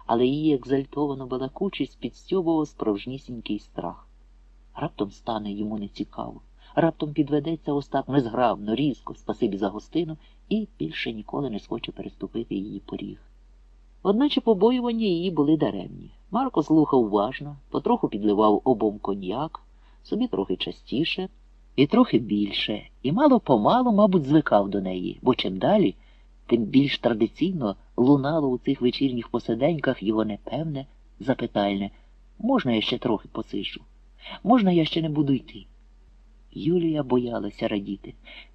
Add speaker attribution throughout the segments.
Speaker 1: але її екзальтовану балакучість підстьобував справжнісінький страх. Раптом стане йому нецікаво, раптом підведеться ось так незграбно, різко, спасибі за гостину, і більше ніколи не схоче переступити її поріг. Одначе побоювання її були даремні. Марко слухав уважно, потроху підливав обом коньяк, собі трохи частіше і трохи більше, і мало-помалу, мабуть, звикав до неї, бо чим далі, тим більш традиційно лунало у цих вечірніх посиденьках його непевне, запитальне: «Можна я ще трохи посиджу? Можна я ще не буду йти?» Юлія боялася радіти.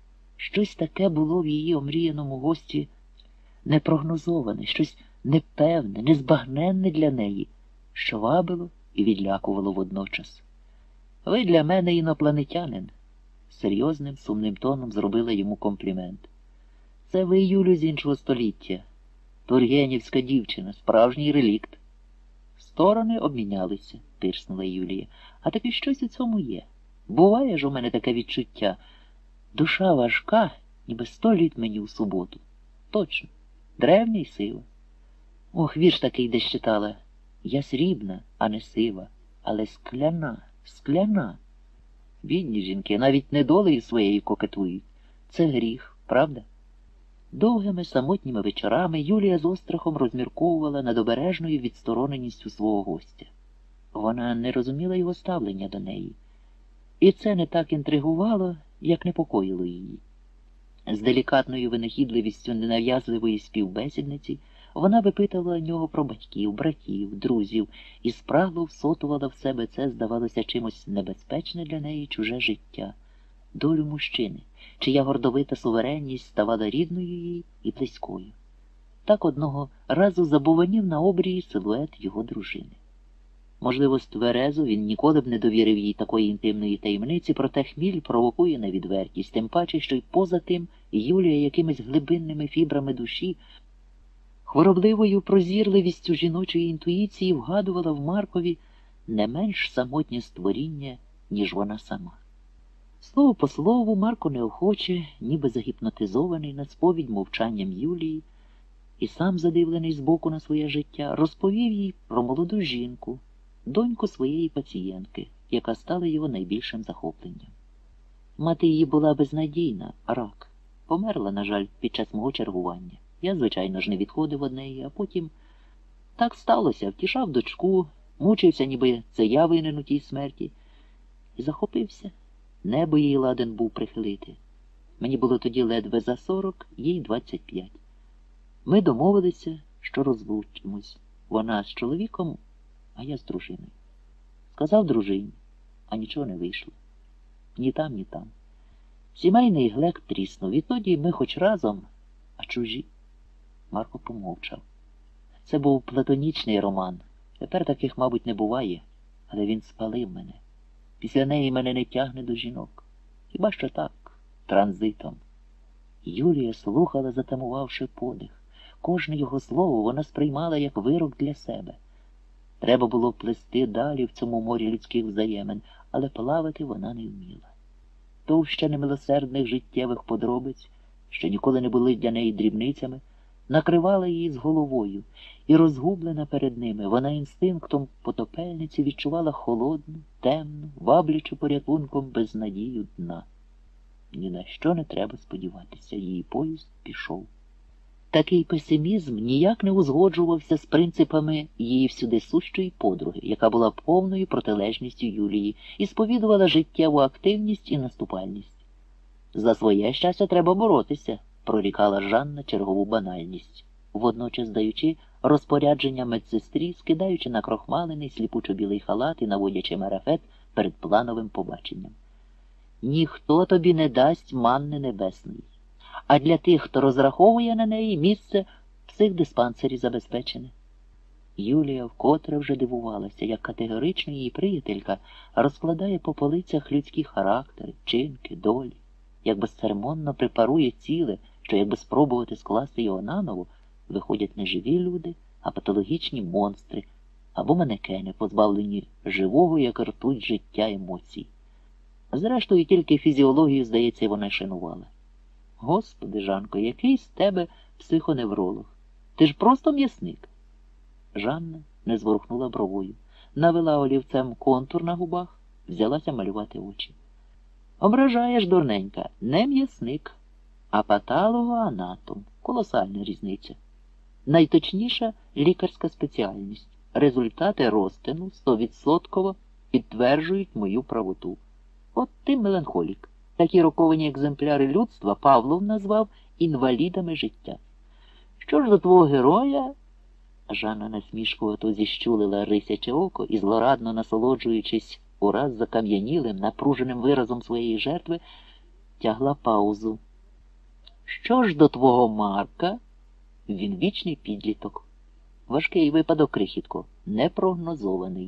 Speaker 1: Щось таке було в її омріяному гості непрогнозоване, щось непевне, незбагненне для неї, що вабило і відлякувало водночас. «Ви для мене інопланетянин», — серйозним, сумним тоном зробила йому комплімент. «Це ви, Юлю, з іншого століття. Тургенівська дівчина, справжній релікт». Сторони обмінялися, пирснула Юлія. «А таки щось у цьому є. Буває ж у мене таке відчуття. Душа важка, ніби 100 літ мені у суботу. Точно, древня й сива. Ох, вірш такий десь читала. Я срібна, а не сива, але скляна, скляна». Бідні жінки навіть недолею своєю кокетують. Це гріх, правда? Довгими самотніми вечорами Юлія з острахом розмірковувала над обережною відстороненістю свого гостя. Вона не розуміла його ставлення до неї. І це не так інтригувало, як непокоїло її. З делікатною винахідливістю ненав'язливої співбесідниці вона випитувала нього про батьків, братів, друзів і спрагло всотувала в себе це, здавалося, чимось небезпечне для неї чуже життя, долю мужчини, чия гордовита суверенність ставала рідною їй і близькою. Так одного разу забуванів на обрії силует його дружини. Можливо, з тверезу він ніколи б не довірив їй такої інтимної таємниці, проте хміль провокує на відвертість, тим паче, що й поза тим Юлія якимись глибинними фібрами душі, хворобливою прозірливістю жіночої інтуїції вгадувала в Маркові не менш самотнє створіння, ніж вона сама. Слово по слову, Марко неохоче, ніби загіпнотизований на сповідь мовчанням Юлії, і сам задивлений збоку на своє життя, розповів їй про молоду жінку, доньку своєї пацієнтки, яка стала його найбільшим захопленням. Мати її була безнадійна, рак. Померла, на жаль, під час мого чергування. Я, звичайно ж, не відходив од неї, а потім так сталося, втішав дочку, мучився, ніби це я винен у тій смерті, і захопився. Небо їй ладен був прихилити. Мені було тоді ледве за 40, їй 25. Ми домовилися, що розлучимось. Вона з чоловіком, а я з дружиною. Сказав дружині, а нічого не вийшло. Ні там, ні там. Сімейний глек тріснув. Відтоді ми хоч разом, а чужі. Марко помовчав. Це був платонічний роман. Тепер таких, мабуть, не буває, але він спалив мене. Після неї мене не тягне до жінок. Хіба що так, транзитом. Юлія слухала, затамувавши подих. Кожне його слово вона сприймала як вирок для себе. Треба було плисти далі в цьому морі людських взаємин, але плавати вона не вміла. Товща немилосердних життєвих подробиць, що ніколи не були для неї дрібницями, накривала її з головою, і розгублена перед ними, вона інстинктом потопельниці відчувала холодну, темну, ваблячу порятунком безнадію дна. Ні на що не треба сподіватися, її поїзд пішов. Такий песимізм ніяк не узгоджувався з принципами її всюдисущої подруги, яка була повною протилежністю Юлії і сповідувала життєву активність і наступальність. «За своє щастя треба боротися», – прорікала Жанна чергову банальність, водночас даючи розпорядження медсестрі, скидаючи на крохмалений сліпучо-білий халат і наводячи марафет перед плановим побаченням. «Ніхто тобі не дасть манни небесної. А для тих, хто розраховує на неї, місце в психдиспансері забезпечене». Юлія вкотре вже дивувалася, як категорично її приятелька розкладає по полицях людські характери, вчинки, долі, як безцеремонно препарує ціле, що якби спробувати скласти його наново, виходять не живі люди, а патологічні монстри або манекени, позбавлені живого, як ртуть життя емоцій. Зрештою, тільки фізіологію, здається, вона шанувала. «Господи, Жанко, який з тебе психоневролог? Ти ж просто м'ясник». Жанна не зворухнула бровою. Навела олівцем контур на губах, взялася малювати очі. Ображаєш, дурненька, не м'ясник, а патологоанатом. Колосальна різниця. Найточніша лікарська спеціальність. Результати розтину 100% підтверджують мою правоту. От ти меланхолік. Такі роковані екземпляри людства Павлов назвав інвалідами життя. Що ж до твого героя? Жанна насмішкувато зіщулила рисяче око і, злорадно насолоджуючись ураз закам'янілим, напруженим виразом своєї жертви, тягла паузу. Що ж до твого Марка? Він вічний підліток. Важкий випадок, крихітко, непрогнозований.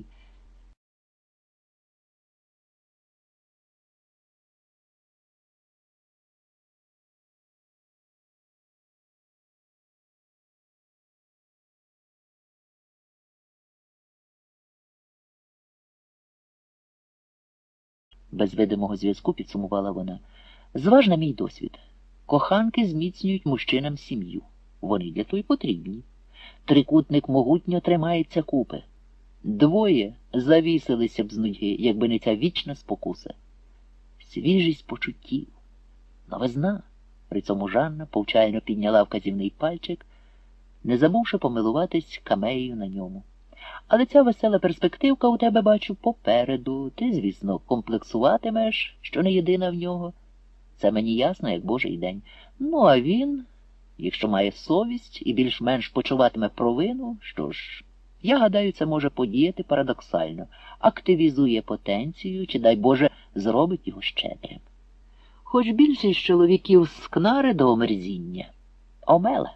Speaker 1: Без видимого зв'язку підсумувала вона. Зваж на мій досвід. Коханки зміцнюють мужчинам сім'ю. Вони для того й потрібні. Трикутник могутньо тримається купи. Двоє завісилися б з нудьги, якби не ця вічна спокуса. Свіжість почуттів. Новизна. При цьому Жанна повчально підняла вказівний пальчик, не забувши помилуватись камеєю на ньому. Але ця весела перспективка у тебе, бачу, попереду. Ти, звісно, комплексуватимеш, що не єдина в нього. Це мені ясно, як божий день. Ну, а він, якщо має совість і більш-менш почуватиме провину, що ж, я гадаю, це може подіяти парадоксально. Активізує потенцію, чи, дай Боже, зробить його щедрим. Хоч більшість чоловіків скнари до омерзіння. Омела.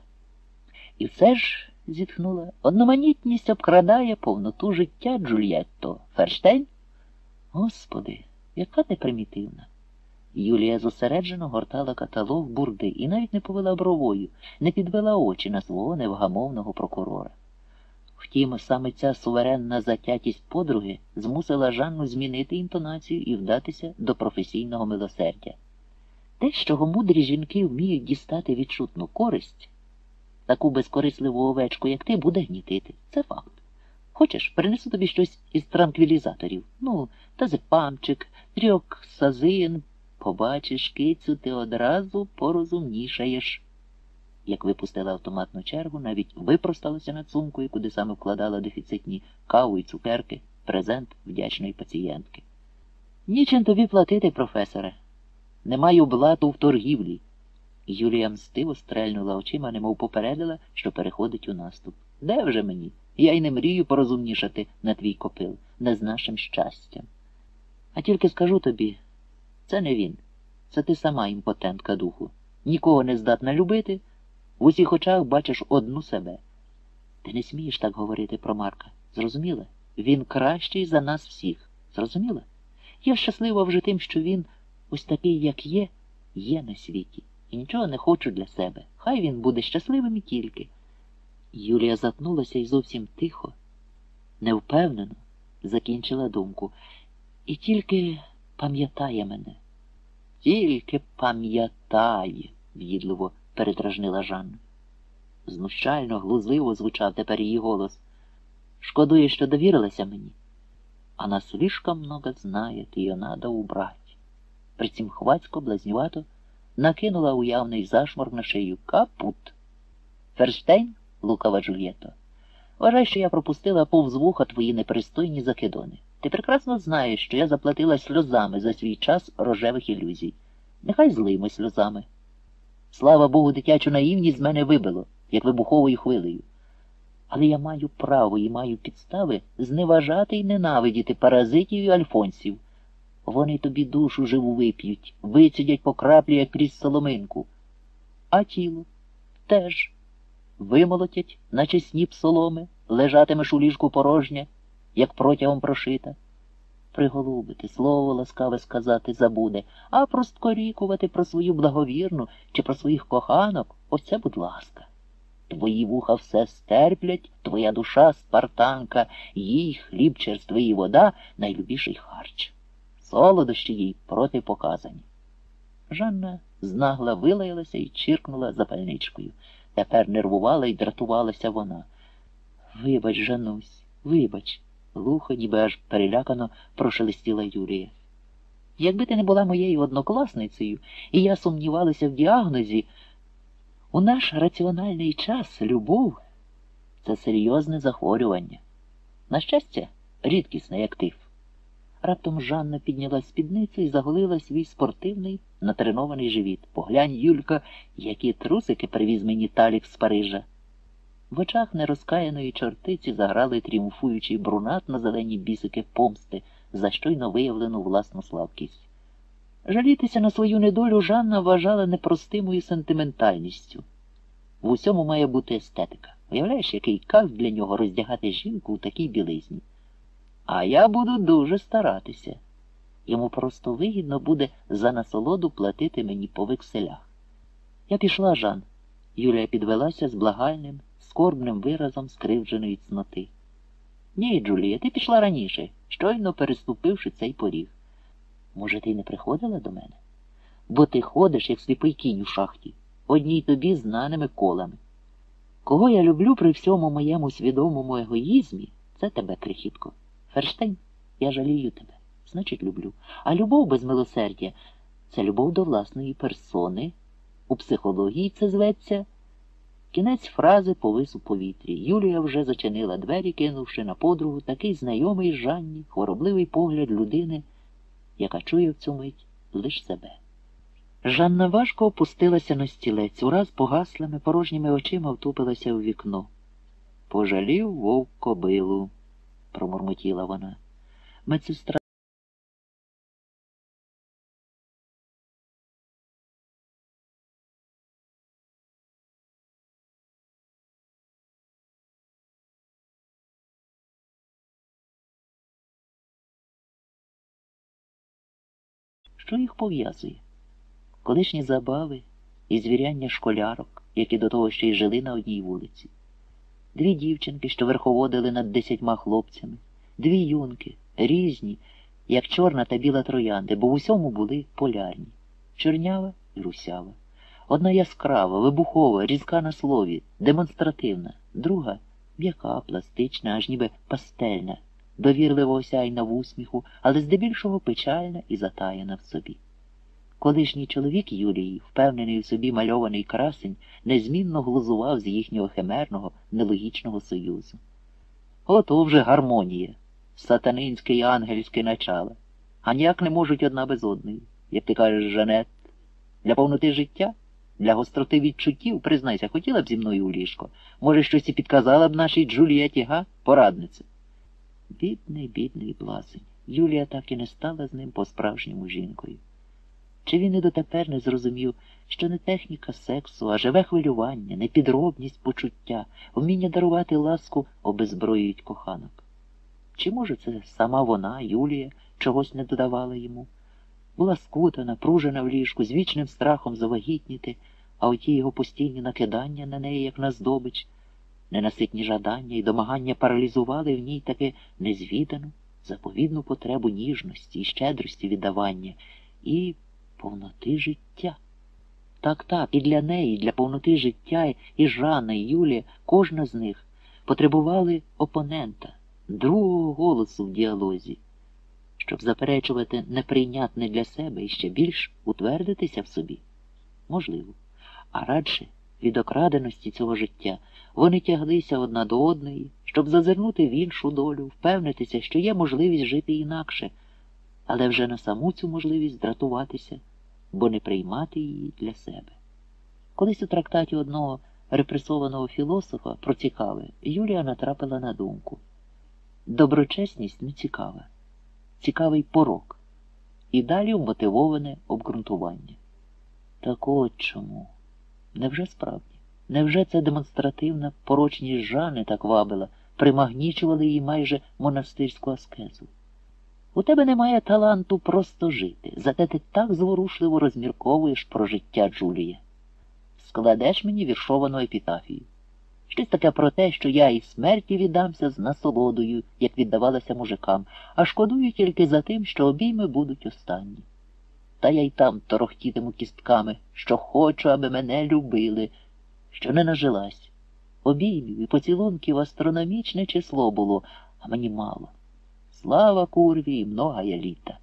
Speaker 1: І все ж, зітхнула, одноманітність обкрадає повноту життя, Джульєтто. Ферштейн? Господи, яка ти примітивна. Юлія зосереджено гортала каталог бурди і навіть не повела бровою, не підвела очі на свого невгамовного прокурора. Втім, саме ця суверенна затятість подруги змусила Жанну змінити інтонацію і вдатися до професійного милосердя. Те, з чого мудрі жінки вміють дістати відчутну користь, таку безкорисливу овечку, як ти, буде гнітити. Це факт. Хочеш, принесу тобі щось із транквілізаторів. Ну, тазепамчик, тріоксазин. Побачиш, кицю, ти одразу порозумнішаєш. Як випустила автоматну чергу, навіть випросталася над сумкою, куди саме вкладала дефіцитні каву і цукерки, презент вдячної пацієнтки. Нічим тобі платити, професоре. Не маю блату в торгівлі. Юлія мстиво стрельнула очима, немов попередила, що переходить у наступ. Де вже мені? Я й не мрію порозумнішати на твій копил, не з нашим щастям. А тільки скажу тобі, це не він. Це ти сама імпотентка духу. Нікого не здатна любити, в усіх очах бачиш одну себе. Ти не смієш так говорити про Марка. Зрозуміла? Він кращий за нас всіх. Зрозуміла? Я щаслива вже тим, що він, ось такий, як є на світі. І нічого не хочу для себе. Хай він буде щасливим і тільки. Юлія затнулася і зовсім тихо, невпевнено закінчила думку. І тільки пам'ятає мене. Тільки пам'ятає, в'їдливо передражнила Жанна. Знущально, глузливо звучав тепер її голос. Шкодує, що довірилася мені. Она слишком много знает, ее надо убрать. Притім хвацько, блазнювато накинула уявний зашморг на шию. Капут. Ферштейн, лукава Джульєтто, вважай, що я пропустила повз вуха твої непристойні закидони. Ти прекрасно знаєш, що я заплатила сльозами за свій час рожевих ілюзій. Нехай злими сльозами. Слава Богу, дитячу наївність з мене вибило, як вибуховою хвилею. Але я маю право і маю підстави зневажати і ненавидіти паразитів і альфонсів. Вони тобі душу живу вип'ють, вицідять по краплі, як крізь соломинку. А тіло теж вимолотять, наче сніп соломи, лежатимеш у ліжку порожнє, як протягом прошита. Приголубити, слово ласкаве сказати забуде, а просткорікувати про свою благовірну чи про своїх коханок – оце, будь ласка. Твої вуха все стерплять, твоя душа – спартанка, їй хліб, черствий і вода – найлюбіший харч. Солодощі їй протипоказані. Жанна знагла вилаялася і чиркнула запальничкою. Тепер нервувала і дратувалася вона. Вибач, Жанусь, вибач, глухо, ніби аж перелякано прошелестіла Юлія. Якби ти не була моєю однокласницею, і я сумнівалася в діагнозі, у наш раціональний час любов – це серйозне захворювання. На щастя, рідкісне, як тиф. Раптом Жанна підняла спідницю і заголила свій спортивний, натренований живіт. Поглянь, Юлька, які трусики привіз мені Талік з Парижа. В очах нерозкаяної чортиці заграли тріумфуючий брунат на зелені бісики помсти за щойно виявлену власну слабкість. Жалітися на свою недолю Жанна вважала непростимою сентиментальністю. В усьому має бути естетика. Уявляєш, який кайф для нього роздягати жінку у такій білизні. А я буду дуже старатися. Йому просто вигідно буде за насолоду платити мені по векселях. Я пішла, Жан. Юлія підвелася з благальним, скорбним виразом скривдженої цноти. Ні, Джулія, ти пішла раніше, щойно переступивши цей поріг. Може, ти й не приходила до мене? Бо ти ходиш, як сліпий кінь у шахті, одній тобі знаними колами. Кого я люблю при всьому моєму свідомому егоїзмі, це тебе, крихітко. Ферштейн, я жалію тебе, значить люблю. А любов без милосердя – це любов до власної персони. У психології це зветься. Кінець фрази повис у повітрі. Юлія вже зачинила двері, кинувши на подругу такий знайомий Жанні, хворобливий погляд людини, яка чує в цю мить лиш себе. Жанна важко опустилася на стілець, ураз погаслими, порожніми очима втупилася у вікно. «Пожалів вовк кобилу», – промурмотіла вона. Медсестра що їх пов'язує? Колишні забави і звіряння школярок, які до того ще й жили на одній вулиці. Дві дівчинки, що верховодили над 10 хлопцями. Дві юнки, різні, як чорна та біла троянди, бо в усьому були полярні. Чорнява і русява. Одна яскрава, вибухова, різка на слові, демонстративна. Друга м'яка, пластична, аж ніби пастельна, довірливо осяйна в усміху, але здебільшого печальна і затаяна в собі. Колишній чоловік Юлії, впевнений в собі мальований красень, незмінно глузував з їхнього химерного, нелогічного союзу. Ото вже гармонія, сатанинське і ангельське начало. А ніяк не можуть одна без одної, як ти кажеш, Жанет. Для повноти життя? Для гостроти відчуттів, признайся, хотіла б зі мною у ліжко? Може, щось і підказала б нашій Джулієті, га? Порадниця. Бідний, бідний блазень. Юлія так і не стала з ним по-справжньому жінкою. Чи він і дотепер не зрозумів, що не техніка сексу, а живе хвилювання, непідробність почуття, вміння дарувати ласку обезброюють коханок? Чи, може, це сама вона, Юлія, чогось не додавала йому? Була скута, напружена в ліжку, з вічним страхом завагітніти, а оті його постійні накидання на неї, як на здобич, ненаситні жадання і домагання паралізували в ній таки незвідану, заповідну потребу ніжності і щедрості віддавання і повноти життя. Так, і для неї, і для повноти життя, і Жанна, і Юлія, кожна з них потребували опонента, другого голосу в діалозі, щоб заперечувати неприйнятне для себе і ще більш утвердитися в собі. Можливо. А радше від окраденості цього життя вони тяглися одна до одної, щоб зазирнути в іншу долю, впевнитися, що є можливість жити інакше, але вже на саму цю можливість дратуватися, бо не приймати її для себе. Колись у трактаті одного репресованого філософа про цікаве Юлія натрапила на думку. Доброчесність не цікава. Цікавий порок. І далі вмотивоване обґрунтування. Так от чому? Невже справді? Невже ця демонстративна порочність Жани так вабила, примагнічувала її майже монастирську аскезу? У тебе немає таланту просто жити, зате ти так зворушливо розмірковуєш про життя, Джулія. Складеш мені віршовану епітафію. Щось таке про те, що я і смерті віддамся з насолодою, як віддавалася мужикам, а шкодую тільки за тим, що обійми будуть останні. Та я й там торохтітиму кістками, що хочу, аби мене любили, що не нажилась. Обіймів і поцілунків астрономічне число було, а мені мало. Слава курві і многая літа.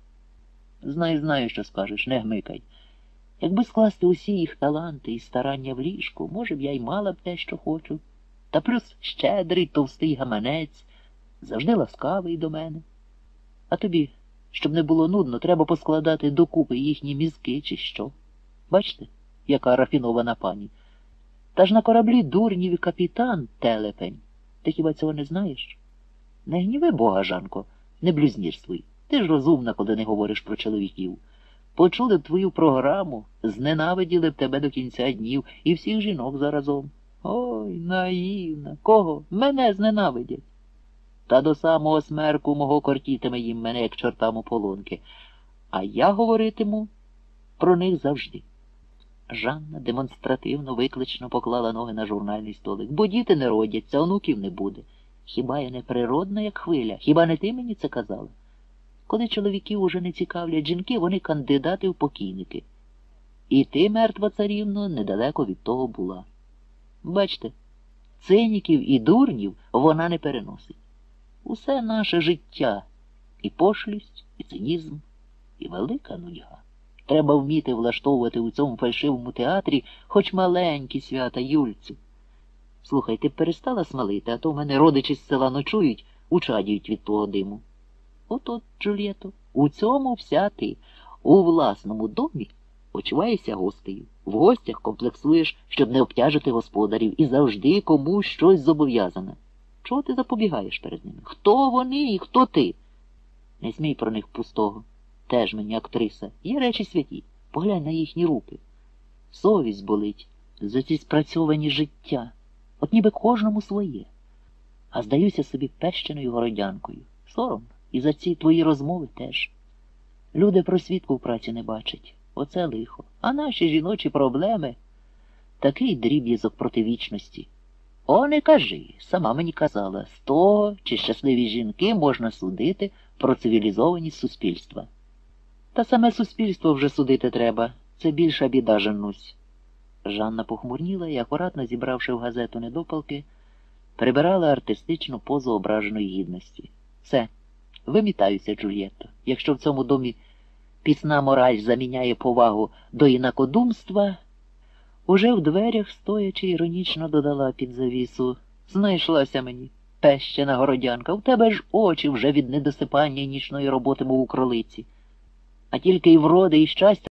Speaker 1: Знаю, що скажеш, не гмикай. Якби скласти усі їх таланти і старання в ліжку, може б я й мала б те, що хочу. Та плюс щедрий, товстий гаманець, завжди ласкавий до мене. А тобі, щоб не було нудно, треба поскладати докупи їхні мізки чи що. Бачите, яка рафінована пані. Та ж на кораблі дурнів і капітан телепень. Ти хіба цього не знаєш? Не гніви Бога, Жанко, не блюзнірствуй. Ти ж розумна, коли не говориш про чоловіків. Почули б твою програму, зненавиділи б тебе до кінця днів і всіх жінок заразом. Ой, наївна. Кого? Мене зненавидять. Та до самого смерку мого кортітиме їм мене, як чортам ополонки. А я говоритиму про них завжди. Жанна демонстративно, виклично поклала ноги на журнальний столик. Бо діти не родяться, онуків не буде. Хіба я не природна, як хвиля? Хіба не ти мені це казала? Коли чоловіків уже не цікавлять жінки, вони кандидати в покійники. І ти, мертва царівно, недалеко від того була. Бачте, циніків і дурнів вона не переносить. Усе наше життя – і пошлість, і цинізм, і велика нудьга. Треба вміти влаштовувати у цьому фальшивому театрі хоч маленькі свята, Юльцю. Слухай, ти б перестала смалити, а то в мене родичі з села ночують, учадюють від твого диму. От, Джульєто, у цьому вся ти. У власному домі почуваєшся гостею. В гостях комплексуєш, щоб не обтяжити господарів, і завжди комусь щось зобов'язане. Чого ти запобігаєш перед ними? Хто вони і хто ти? Не смій про них пустого. Теж мені актриса. Є речі святі. Поглянь на їхні руки. Совість болить за ці спрацьовані життя. От ніби кожному своє. А здаюся собі пещеною городянкою. Соромно. І за ці твої розмови теж. Люди просвітку в праці не бачать. Оце лихо. А наші жіночі проблеми – такий дріб'язок проти вічності. О, не кажи, сама мені казала, з того, чи щасливі жінки можна судити про цивілізованість суспільства. Та саме суспільство вже судити треба. Це більша біда, Жаннусь. Жанна похмурніла і, акуратно зібравши в газету недопалки, прибирала артистичну позу ображеної гідності. Все. Вимітаюся, Джульєтто. Якщо в цьому домі пісна мораль заміняє повагу до інакодумства, уже в дверях, стоячи, іронічно додала під завісу. Знайшлася мені, пещена городянка, у тебе ж очі вже від недосипання і нічної роботи, мов у кролиці. А тільки й вроди, і щастя.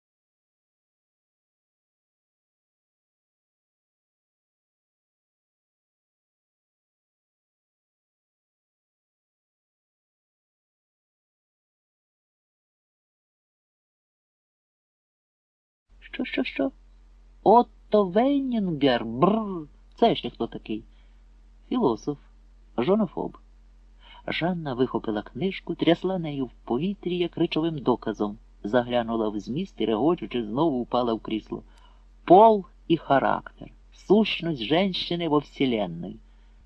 Speaker 1: Що? Отто Вейнінгер, бррр. Це ще хто такий? Філософ, жонофоб. Жанна вихопила книжку, трясла нею в повітрі, як речовим доказом, заглянула в зміст і, регочучи, знову упала в крісло. Пол і характер. Сущность женщины во вселенной.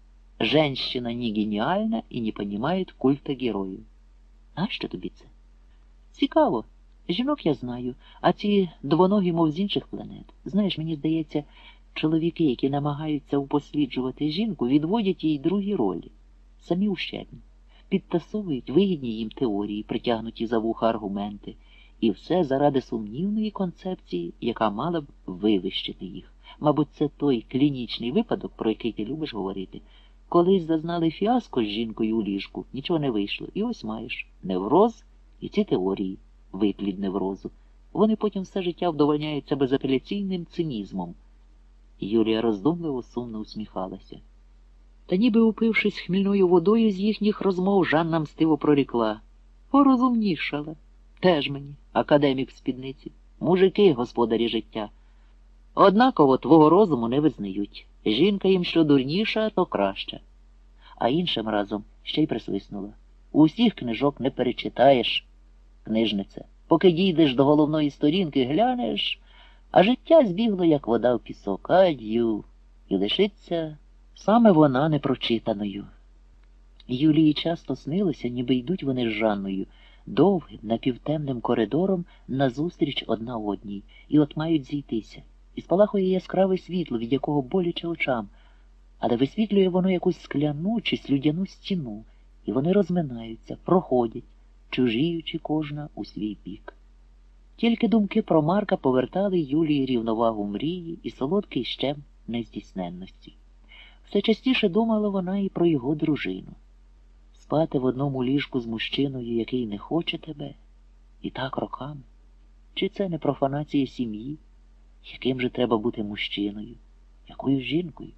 Speaker 1: Женщина не геніальна і не понимает культа героїв. А що тобі це? Цікаво. Жінок я знаю, а ці двоногі, мов з інших планет. Знаєш, мені здається, чоловіки, які намагаються упосліджувати жінку, відводять їй другі ролі. Самі ущербні. Підтасовують вигідні їм теорії, притягнуті за вуха аргументи. І все заради сумнівної концепції, яка мала б вивищити їх. Мабуть, це той клінічний випадок, про який ти любиш говорити. Колись зазнали фіаско з жінкою у ліжку, нічого не вийшло. І ось маєш невроз і ці теорії. Виплід неврозу. Вони потім все життя вдовольняються безапеляційним цинізмом. Юлія роздумливо сумно усміхалася. Та ніби упившись хмільною водою з їхніх розмов, Жанна мстиво прорікла. Порозумнішала. Теж мені, академік в спідниці. Мужики, господарі життя. Однаково твого розуму не визнають. Жінка їм що дурніша, то краща. А іншим разом ще й присвиснула. Усіх книжок не перечитаєш, книжниця. Поки дійдеш до головної сторінки, глянеш, а життя збігло, як вода в пісок. Ад'ю. І лишиться саме вона непрочитаною. Юлії часто снилося, ніби йдуть вони з Жанною, довгим, напівтемним коридором назустріч одна одній, і от мають зійтися. І спалахує яскраве світло, від якого боляче очам. але висвітлює воно якусь скляну чи слюдяну стіну, і вони розминаються, проходять, чужіючи кожна у свій бік. Тільки думки про Марка повертали Юлії рівновагу мрії і солодкий щем нездійсненності. Все частіше думала вона і про його дружину. Спати в одному ліжку з мужчиною, який не хоче тебе, і так роками. Чи це не профанація сім'ї? Яким же треба бути мужчиною? Якою жінкою?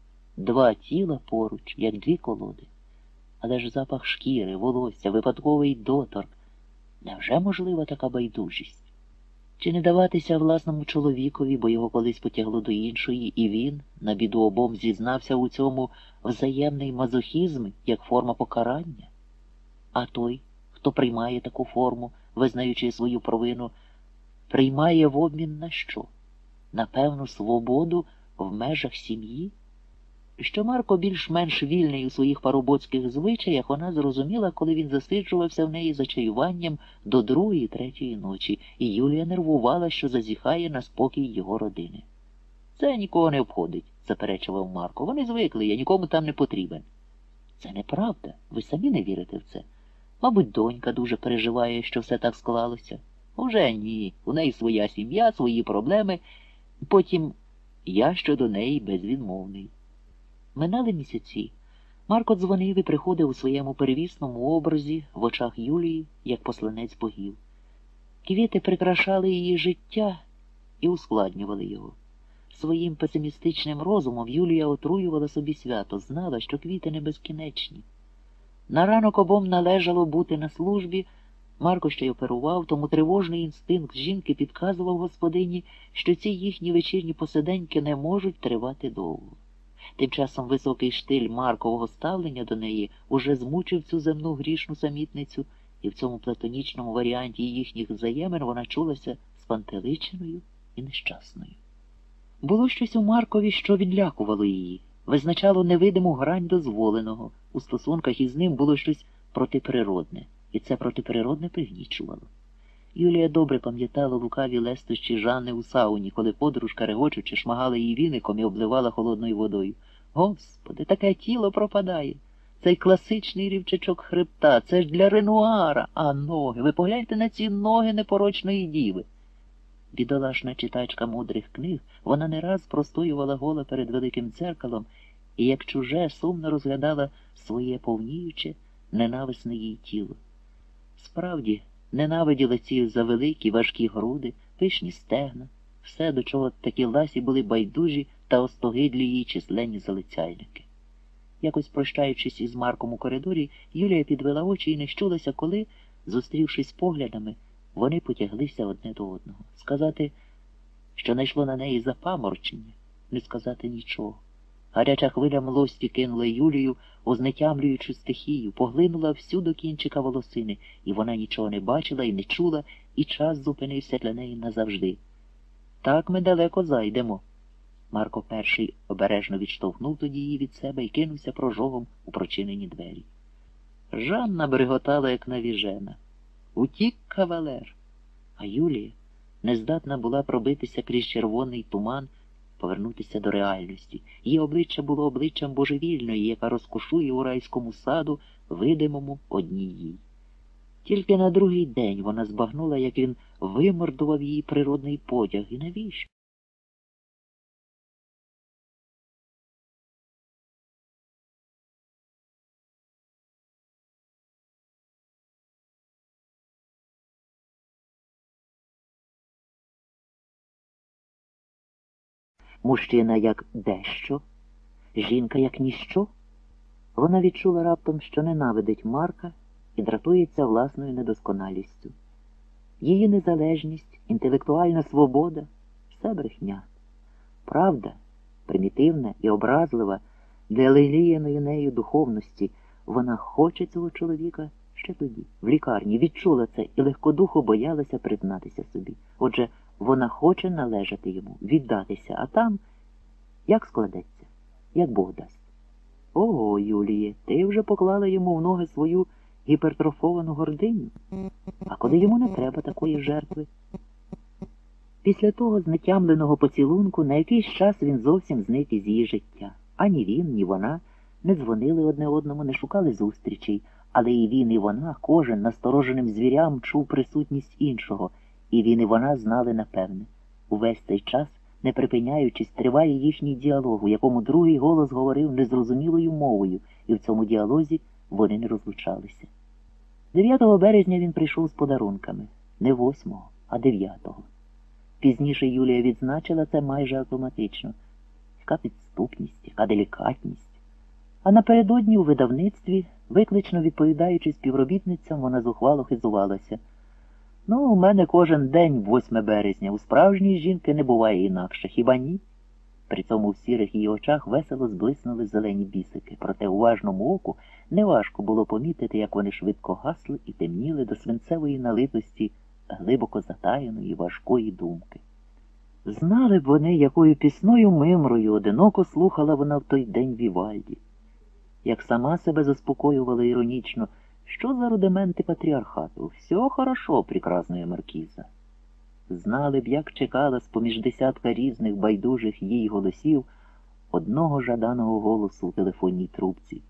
Speaker 1: Два тіла поруч, як дві колоди. Але ж запах шкіри, волосся, випадковий доторк. Невже можлива така байдужість? Чи не даватися власному чоловікові, бо його колись потягло до іншої, і він, на біду обом, зізнався у цьому взаємний мазохізм, як форма покарання? А той, хто приймає таку форму, визнаючи свою провину, приймає в обмін на що? На певну свободу в межах сім'ї? Що Марко більш-менш вільний у своїх парубоцьких звичаях, вона зрозуміла, коли він засиджувався в неї за чаюванням до 2-3 ночі, і Юлія нервувала, що зазіхає на спокій його родини. «Це нікого не обходить», – заперечував Марко. «Вони звикли, я нікому там не потрібен». «Це неправда, ви самі не вірите в це. Мабуть, донька дуже переживає, що все так склалося». «Уже ні, у неї своя сім'я, свої проблеми. Потім я щодо неї безвідмовний». Минали місяці. Марко дзвонив і приходив у своєму перевісному образі в очах Юлії, як посланець богів. Квіти прикрашали її життя і ускладнювали його. Своїм песимістичним розумом Юлія отруювала собі свято, знала, що квіти не безкінечні. На ранок обом належало бути на службі. Марко ще й оперував, тому тривожний інстинкт жінки підказував господині, що ці їхні вечірні посиденьки не можуть тривати довго. Тим часом високий штиль Маркового ставлення до неї уже змучив цю земну грішну самітницю, і в цьому платонічному варіанті їхніх взаємин вона чулася спантеличеною і нещасною. Було щось у Маркові, що відлякувало її, визначало невидиму грань дозволеного. У стосунках із ним було щось протиприродне, і це протиприродне пригнічувало. Юлія добре пам'ятала лукаві лестощі Жанни у сауні, коли подружка, регочучи, шмагала її віником і обливала холодною водою. Господи, таке тіло пропадає! Цей класичний рівчачок хребта, це ж для Ренуара, а ноги, ви погляньте на ці ноги непорочної діви. Бідолашна читачка мудрих книг, вона не раз простоювала гола перед великим дзеркалом і, як чуже, сумно розглядала своє повніюче, ненависне їй тіло. Справді, ненавиділа ці завеликі, важкі груди, пишні стегна, все, до чого такі ласі були байдужі та остогидлі її численні залицяльники. Якось прощаючись із Марком у коридорі, Юлія підвела очі і не щулася, коли, зустрівшись поглядами, вони потяглися одне до одного. Сказати, що найшло на неї запаморчення, не сказати нічого. Гаряча хвиля млості кинула Юлію у знетямлюючу стихію, поглинула всю до кінчика волосини, і вона нічого не бачила і не чула, і час зупинився для неї назавжди. «Так ми далеко зайдемо». Марко перший обережно відштовхнув тоді її від себе і кинувся прожогом у прочинені двері. Жанна бриготала, як навіжена. Утік кавалер. А Юлія нездатна була пробитися крізь червоний туман, повернутися до реальності. Її обличчя було обличчям божевільної, яка розкошує у райському саду, видимому одній їй. Тільки на другий день вона збагнула, як він вимордував її природний потяг. І навіщо? Мужчина як дещо, жінка як ніщо. Вона відчула раптом, що ненавидить Марка і дратується власною недосконалістю. Її незалежність, інтелектуальна свобода – все брехня. Правда, примітивна і образлива для леліяної нею духовності, вона хоче цього чоловіка ще тоді, в лікарні, відчула це і легкодухо боялася признатися собі. Отже, вона хоче належати йому, віддатися, а там, як складеться, як Бог дасть. Ого, Юліє, ти вже поклала йому в ноги свою гіпертрофовану гординю? А коли йому не треба такої жертви? Після того знетямленого поцілунку на якийсь час він зовсім зник із її життя. Ані він, ні вона не дзвонили одне одному, не шукали зустрічей, але і він, і вона, кожен настороженим звірям чув присутність іншого, і він, і вона знали напевне. Увесь цей час, не припиняючись, триває їхній діалог, у якому другий голос говорив незрозумілою мовою, і в цьому діалозі вони не розлучалися. 9 березня він прийшов з подарунками. Не 8-го, а 9-го. Пізніше Юлія відзначила це майже автоматично. Яка підступність, яка делікатність. А напередодні у видавництві, виклично відповідаючи співробітницям, вона зухвало хизувалася. Ну, у мене кожен день 8 березня, у справжньої жінки не буває інакше, хіба ні? При цьому в сірих її очах весело зблиснули зелені бісики, проте уважному оку неважко було помітити, як вони швидко гасли і темніли до свинцевої налитості глибоко затаєної, важкої думки. Знали б вони, якою пісною мимрою одиноко слухала вона в той день Вівальді. Як сама себе заспокоювала іронічно, що за рудименти патріархату? Все хорошо, прекрасна маркіза. Знали б, як чекала з-поміж десятка різних байдужих їй голосів одного жаданого голосу у телефонній трубці.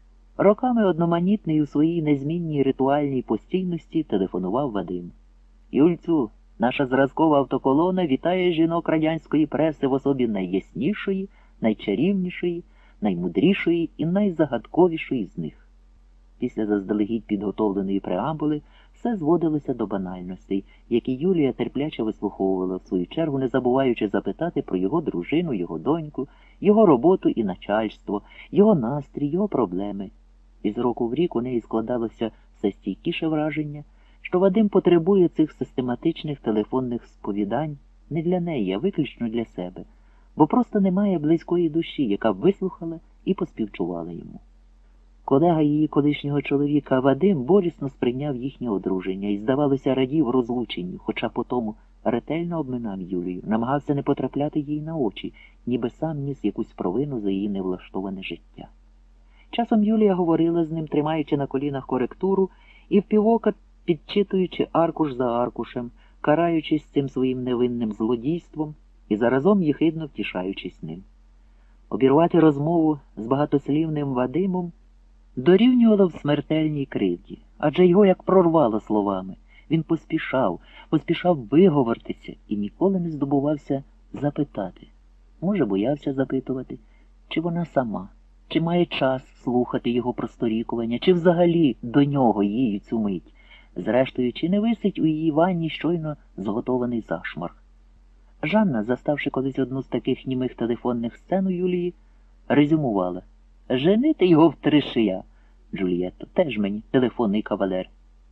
Speaker 1: Роками одноманітний у своїй незмінній ритуальній постійності телефонував Вадим. «Юльцю, наша зразкова автоколона вітає жінок радянської преси в особі найяснішої, найчарівнішої, наймудрішої і найзагадковішої з них». Після заздалегідь підготовленої преамбули все зводилося до банальностей, які Юлія терпляче вислуховувала, в свою чергу не забуваючи запитати про його дружину, його доньку, його роботу і начальство, його настрій, його проблеми. І з року в рік у неї складалося все стійкіше враження, що Вадим потребує цих систематичних телефонних сповідань не для неї, а виключно для себе, бо просто немає близької душі, яка б вислухала і поспівчувала йому. Колега її колишнього чоловіка Вадим болісно сприйняв їхнє одруження і, здавалося, радів розлученню, хоча потому ретельно обминав Юлію, намагався не потрапляти їй на очі, ніби сам ніс якусь провину за її невлаштоване життя. Часом Юлія говорила з ним, тримаючи на колінах коректуру і впівока підчитуючи аркуш за аркушем, караючись цим своїм невинним злодійством і заразом єхидно втішаючись ним. Обірвати розмову з багатослівним Вадимом дорівнювало в смертельній кривді, адже його як прорвало словами. Він поспішав виговоритися і ніколи не здобувався запитати. Може, боявся запитувати, чи вона сама, чи має час слухати його просторікування, чи взагалі до нього її цю мить. Зрештою, чи не висить у її ванні щойно зготований зашморг. Жанна, заставши колись одну з таких німих телефонних сцен у Юлії, резюмувала. «Женити його в 3 шия. Джульєтто, теж мені телефонний кавалер.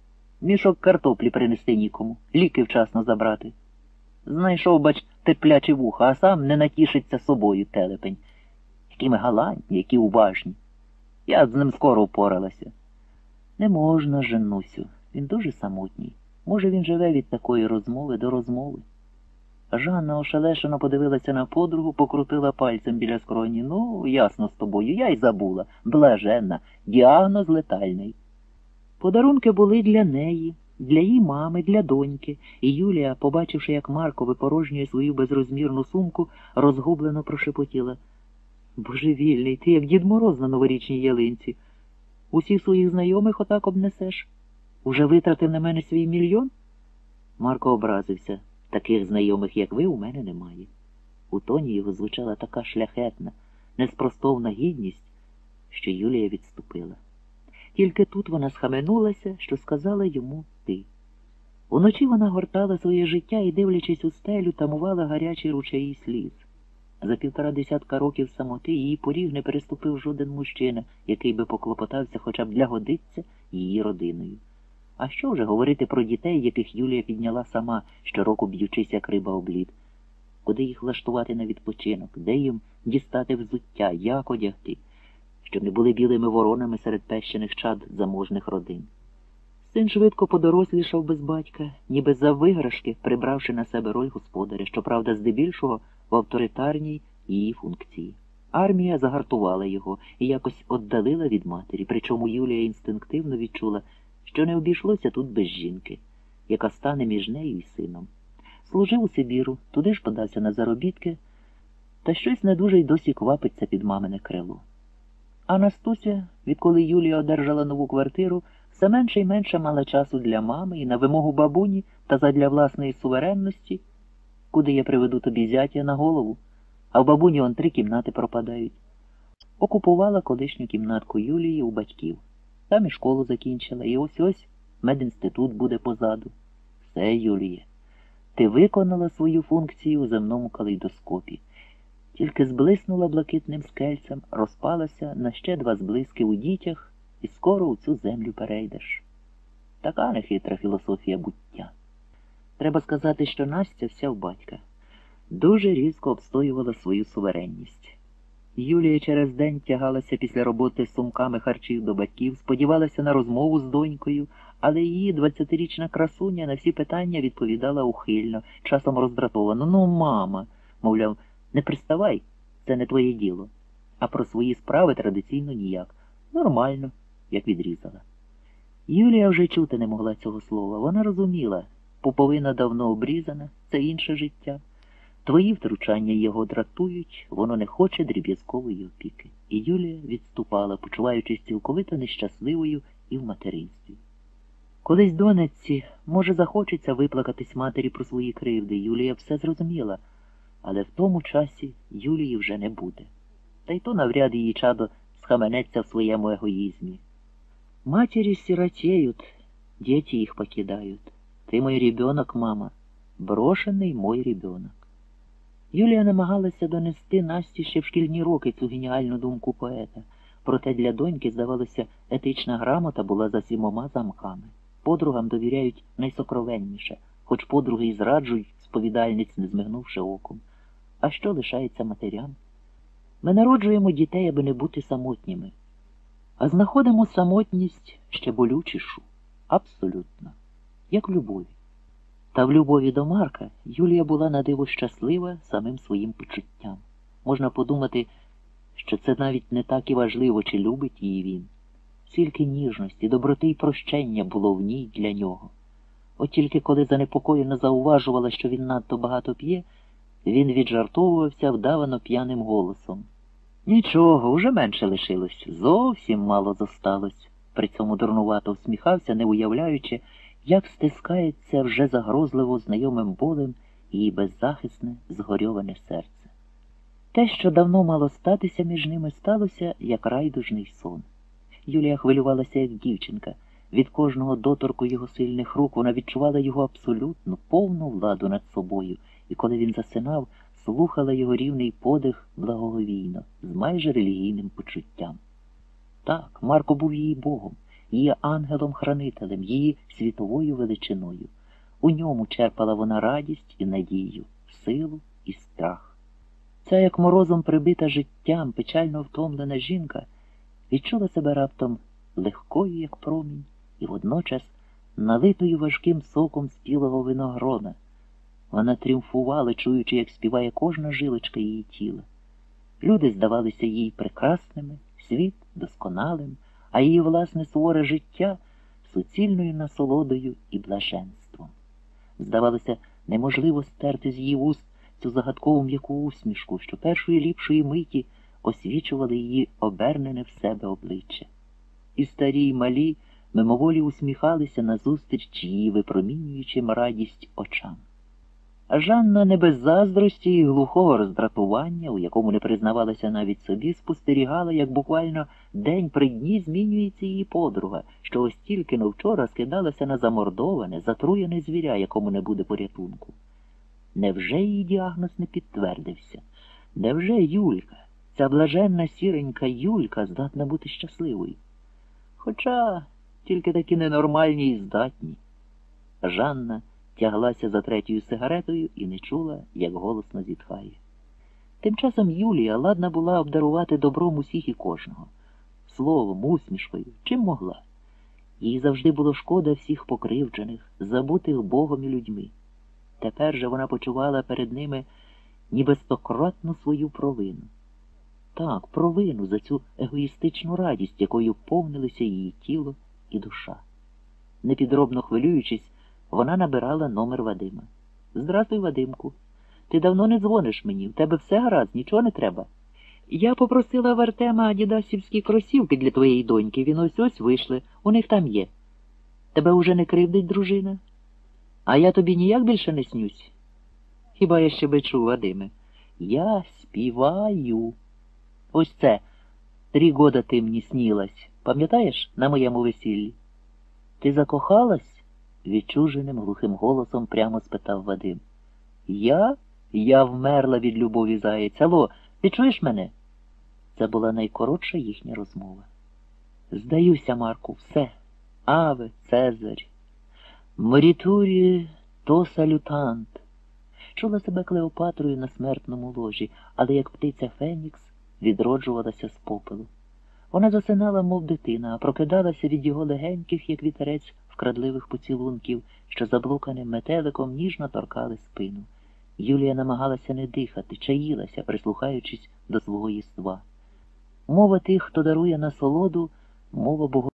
Speaker 1: Мішок картоплі принести нікому, ліки вчасно забрати. Знайшов, бач, терплячі вуха, а сам не натішиться собою, телепень. Які ми галантні, які уважні. Я з ним скоро впоралася». «Не можна, Женусю, він дуже самотній. Може, він живе від такої розмови до розмови». Жанна ошелешено подивилася на подругу, покрутила пальцем біля скроні. «Ну, ясно з тобою, я й забула. Блаженна. Діагноз летальний». Подарунки були для неї, для її мами, для доньки, і Юлія, побачивши, як Марко випорожнює свою безрозмірну сумку, розгублено прошепотіла. «Божевільний, ти як Дід Мороз на новорічній ялинці. Усіх своїх знайомих отак обнесеш? Уже витратив на мене свій 1 мільйон?» Марко образився. «Таких знайомих, як ви, у мене немає». У тоні його звучала така шляхетна, неспростовна гідність, що Юлія відступила. Тільки тут вона схаменулася, що сказала йому «ти». Уночі вона гортала своє життя і, дивлячись у стелю, тамувала гарячий ручаї сліз. За 1,5 десятка років самоти її поріг не переступив жоден мужчина, який би поклопотався хоча б для годиться її родиною. А що вже говорити про дітей, яких Юлія підняла сама, щороку б'ючись, як риба об лід? Куди їх влаштувати на відпочинок? Де їм дістати взуття? Як одягти? Щоб не були білими воронами серед пещених чад заможних родин. Син швидко подорослішав без батька, ніби за виграшки, прибравши на себе роль господаря, щоправда, здебільшого в авторитарній її функції. Армія загартувала його і якось віддалила від матері, причому Юлія інстинктивно відчула, що не обійшлося тут без жінки, яка стане між нею і сином. Служив у Сибіру, туди ж подався на заробітки, та щось не дуже й досі квапиться під мамине крило. А Настуся, відколи Юлія одержала нову квартиру, все менше й менше мала часу для мами і на вимогу бабуні та задля власної суверенності, куди я приведу тобі зятя на голову, а в бабуні он 3 кімнати пропадають. Окупувала колишню кімнатку Юлії у батьків. Там і школу закінчила, і ось-ось медінститут буде позаду. Все, Юліє, ти виконала свою функцію у земному калейдоскопі. Тільки зблиснула блакитним скельцем, розпалася на ще 2 зблиски у дітях, і скоро у цю землю перейдеш. Така нехитра філософія буття. Треба сказати, що Настя вся в батька. Дуже різко обстоювала свою суверенність. Юлія через день тягалася після роботи з сумками харчів до батьків, сподівалася на розмову з донькою, але її 20-річна красуня на всі питання відповідала ухильно, часом роздратовано. «Ну, мама», мовляв, «не приставай, це не твоє діло». А про свої справи традиційно ніяк. Нормально, як відрізала. Юлія вже чути не могла цього слова. Вона розуміла, пуповина давно обрізана, це інше життя. Твої втручання його дратують, воно не хоче дріб'язкової опіки. І Юлія відступала, почуваючись цілковито нещасливою і в материнстві. Колись донечці, може, захочеться виплакатись матері про свої кривди, Юлія все зрозуміла, але в тому часі Юлії вже не буде. Та й то навряд її чадо схаменеться в своєму егоїзмі. Матери сиротеют, дети их покидают. Ты мой ребенок, мама, брошений мой ребенок. Юлія намагалася донести Насті ще в шкільні роки цю геніальну думку поета. Проте для доньки, здавалося, етична грамота була за 7 замками. Подругам довіряють найсокровенніше, хоч подруги й зраджують сповідальниць, не змигнувши оком. А що лишається матерям? Ми народжуємо дітей, аби не бути самотніми. А знаходимо самотність ще болючішу. Абсолютно. Як в любові. Та в любові до Марка Юлія була на диво щаслива самим своїм почуттям. Можна подумати, що це навіть не так і важливо, чи любить її він. Скільки ніжності, доброти й прощення було в ній для нього. От тільки коли занепокоєно зауважувала, що він надто багато п'є, він віджартовувався вдавано п'яним голосом. Нічого, уже менше лишилось, зовсім мало зосталось. При цьому дурнувато всміхався, не уявляючи, як стискається вже загрозливо знайомим болем її беззахисне, згорьоване серце. Те, що давно мало статися між ними, сталося, як райдужний сон. Юлія хвилювалася, як дівчинка. Від кожного доторку його сильних рук вона відчувала його абсолютну, повну владу над собою, і коли він засинав, слухала його рівний подих благоговійно, з майже релігійним почуттям. Так, Марко був її Богом, її ангелом-хранителем, її світовою величиною. У ньому черпала вона радість і надію, силу і страх. Ця, як морозом прибита життям, печально втомлена жінка, відчула себе раптом легкою, як промінь, і водночас налитою важким соком спілого виногрона. Вона тріумфувала, чуючи, як співає кожна жилочка її тіла. Люди здавалися їй прекрасними, світ досконалим, а її власне суворе життя суцільною насолодою і блаженством. Здавалося, неможливо стерти з її вуст цю загадкову м'яку усмішку, що першої ліпшої миті освічували її обернене в себе обличчя. І старі, й малі мимоволі усміхалися назустріч її випромінюючим радість очам. А Жанна не без заздрості і глухого роздратування, у якому не признавалася навіть собі, спостерігала, як буквально день при дні змінюється її подруга, що ось тільки-но вчора скидалася на замордоване, затруєне звіря, якому не буде порятунку. Невже її діагноз не підтвердився? Невже Юлька, ця блаженна сіренька Юлька, здатна бути щасливою? Хоча тільки такі ненормальні і здатні. Жанна тяглася за 3-ю сигаретою і не чула, як голосно зітхає. Тим часом Юлія ладна була обдарувати добром усіх і кожного. Словом, усмішкою, чим могла. Їй завжди було шкода всіх покривджених, забутих Богом і людьми. Тепер же вона почувала перед ними ніби стократну свою провину. Так, провину за цю егоїстичну радість, якою повнилися її тіло і душа. Непідробно хвилюючись, вона набирала номер Вадима. «Здравствуй, Вадимку. ти давно не дзвониш мені, в тебе все гаразд, нічого не треба. Я попросила в Артема адідасівські кросівки для твоєї доньки, він ось вийшли, у них там є. Тебе уже не кривдить дружина? А я тобі ніяк більше не снюсь? Хіба я ще чув, Вадиме? Я співаю. Ось це. 3 года ти мені снілась. Пам'ятаєш, на моєму весіллі? Ти закохалась? Відчуженим глухим голосом прямо спитав Вадим. Я? Я вмерла від любові, заєць. Алло, ти чуєш мене? Це була найкоротша їхня розмова. Здаюся, Марку, все. Аве, Цезарь. Морітурі то салютант. Чула себе Клеопатрою на смертному ложі, але як птиця Фенікс відроджувалася з попелу. Вона засинала, мов дитина, а прокидалася від його легеньких, як вітерець, вкрадливих поцілунків, що заблуканим метеликом ніжно торкали спину. Юлія намагалася не дихати, чаїлася, прислухаючись до свого єства. Мова тих, хто дарує насолоду, мова Бога.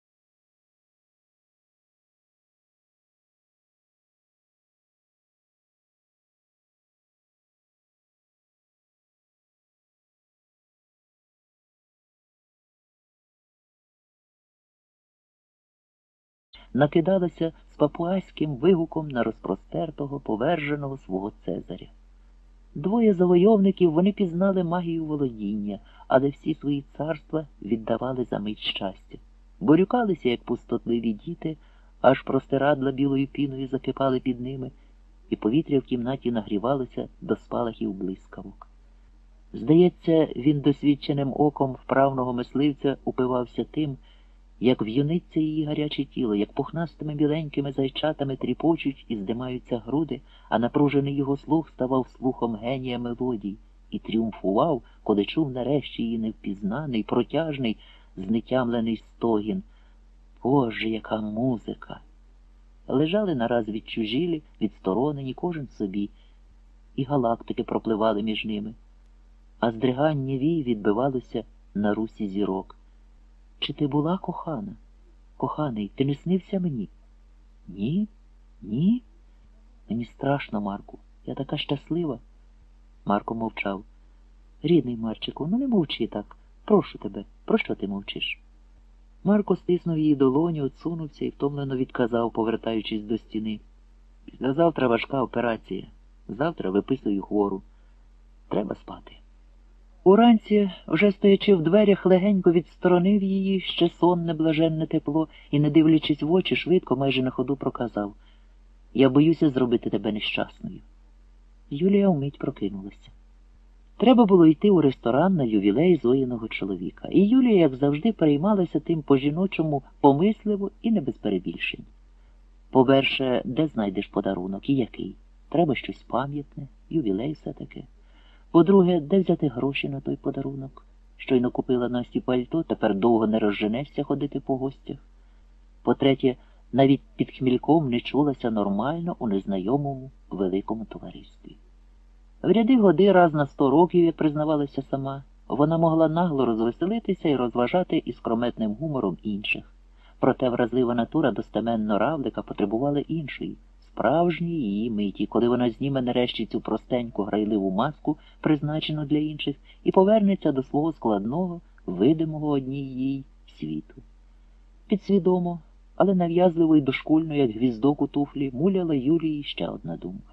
Speaker 1: Накидалася з папуаським вигуком на розпростертого, поверженого свого Цезаря. Двоє завойовників, вони пізнали магію володіння, але всі свої царства віддавали за мить щастя. Борюкалися, як пустотливі діти, аж простирадла білою піною закипали під ними, і повітря в кімнаті нагрівалося до спалахів блискавок. Здається, він досвідченим оком вправного мисливця упивався тим, як в'юниться її гаряче тіло, як пухнастими біленькими зайчатами тріпочуть і здимаються груди, а напружений його слух ставав слухом генія мелодій і тріумфував, коли чув нарешті її невпізнаний, протяжний, знетямлений стогін. Боже, яка музика! Лежали нараз відчужілі, відсторонені, кожен собі, і галактики пропливали між ними, а здригання вій відбивалося на русі зірок. Чи ти була кохана? Коханий, ти не снився мені? Ні? Ні? Мені страшно, Марку. Я така щаслива. Марко мовчав. Рідний Марчику, ну не мовчи так. Прошу тебе. Про що ти мовчиш? Марко стиснув її долоню, отсунувся і втомлено відказав, повертаючись до стіни. Післязавтра важка операція. Завтра виписую хвору. Треба спати. Уранці, вже стоячи в дверях, легенько відсторонив її, ще сонне, блаженне тепло, і, не дивлячись в очі, швидко, майже на ходу проказав. Я боюся зробити тебе нещасною. Юлія вмить прокинулася. Треба було йти у ресторан на ювілей Зоїного чоловіка. І Юлія, як завжди, переймалася тим по-жіночому помисливо і не без перебільшень. По-перше, де знайдеш подарунок і який? Треба щось пам'ятне, ювілей все-таки. По-друге, де взяти гроші на той подарунок? Щойно купила Насті пальто, тепер довго не розженешся ходити по гостях. По-третє, навіть під хмільком не чулася нормально у незнайомому великому товаристві. В ряди годи раз на 100 років, як признавалася сама, вона могла нагло розвеселитися і розважати іскрометним гумором інших. Проте вразлива натура достеменно равлика потребувала іншої, справжньої її миті, коли вона зніме нарешті цю простеньку грайливу маску, призначену для інших, і повернеться до свого складного, видимого одній їй світу. Підсвідомо, але нав'язливо й дошкульно, як гвіздок у туфлі, муляла Юлії ще одна думка.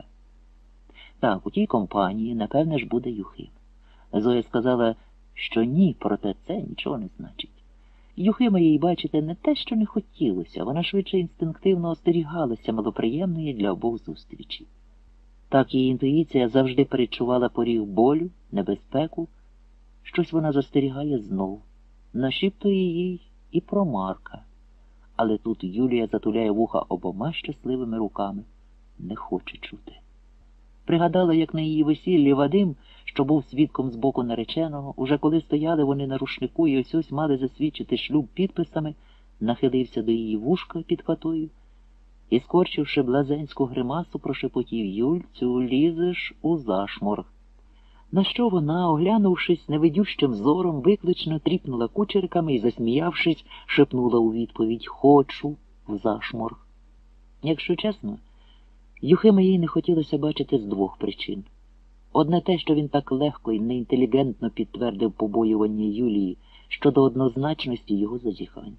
Speaker 1: Так, у тій компанії, напевне ж, буде Юхим. Зоя сказала, що ні, проте це нічого не значить. Юхима їй бачити не те, що не хотілося, вона швидше інстинктивно остерігалася малоприємної для обох зустрічі. Так її інтуїція завжди передчувала поріг болю, небезпеку. Щось вона застерігає знов, нашіптує їй і про Марка. Але тут Юлія затуляє вуха обома щасливими руками. Не хоче чути. Пригадала, як на її весіллі Вадим, що був свідком з боку нареченого, уже коли стояли вони на рушнику і ось мали засвідчити шлюб підписами, нахилився до її вушка під хатою і, скорчивши блазенську гримасу, прошепотів: «Юльцю, лізеш у зашморг». На що вона, оглянувшись невидющим зором, виклично тріпнула кучериками і, засміявшись, шепнула у відповідь: «Хочу в зашморг». Якщо чесно, Юхима їй не хотілося бачити з двох причин. Одне те, що він так легко і неінтелігентно підтвердив побоювання Юлії щодо однозначності його зазіхань.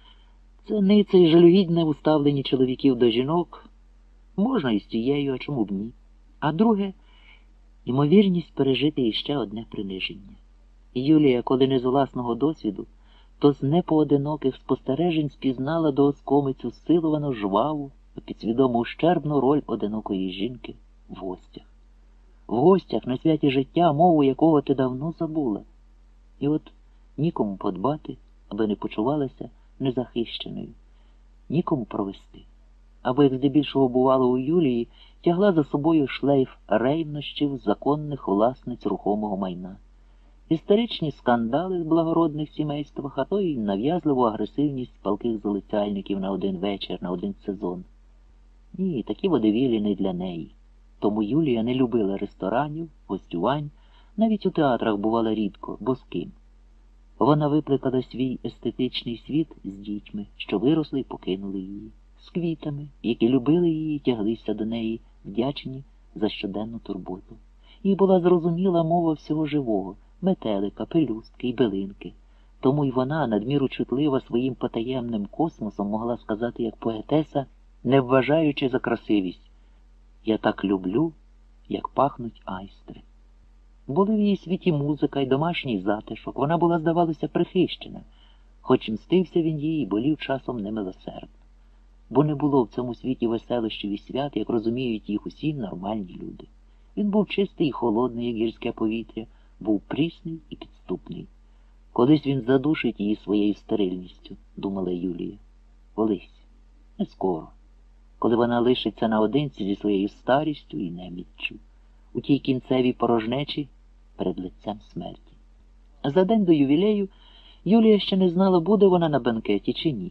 Speaker 1: Це нице і жалюгідне уставлення чоловіків до жінок можна і з тією, а чому б ні. А друге – ймовірність пережити іще одне приниження. Юлія, коли не з власного досвіду, то з непоодиноких спостережень спізнала до оскомицю силовано жваву, підсвідомо ущербну роль одинокої жінки в гостях. В гостях на святі життя, мову якого ти давно забула. І от нікому подбати, аби не почувалася незахищеною, нікому провести. Або, як здебільшого бувало у Юлії, тягла за собою шлейф ревнощів законних власниць рухомого майна. Історичні скандали в благородних сімействах, а то й нав'язливу агресивність палких залицяльників на один вечір, на один сезон. Ні, такі водевілі не для неї. Тому Юлія не любила ресторанів, гостювань, навіть у театрах бувала рідко, бо з ким. Вона викликала свій естетичний світ з дітьми, що виросли і покинули її, з квітами, які любили її і тяглися до неї, вдячні за щоденну турботу. Їй була зрозуміла мова всього живого, метелика, пелюстки й билинки. Тому й вона, надміру чутлива своїм потаємним космосом, могла сказати, як поетеса, не вважаючи за красивість: «Я так люблю, як пахнуть айстри». Були в її світі музика й домашній затишок, вона була, здавалося, прихищена, хоч мстився він їй і болів часом немилосердно. Бо не було в цьому світі веселощів і свят, як розуміють їх усі нормальні люди. Він був чистий і холодний, як гірське повітря, був прісний і підступний. Колись він задушить її своєю стерильністю, думала Юлія. Колись, не скоро, коли вона лишиться наодинці зі своєю старістю і неміччю, у тій кінцевій порожнечі перед лицем смерті. За день до ювілею Юлія ще не знала, буде вона на бенкеті чи ні.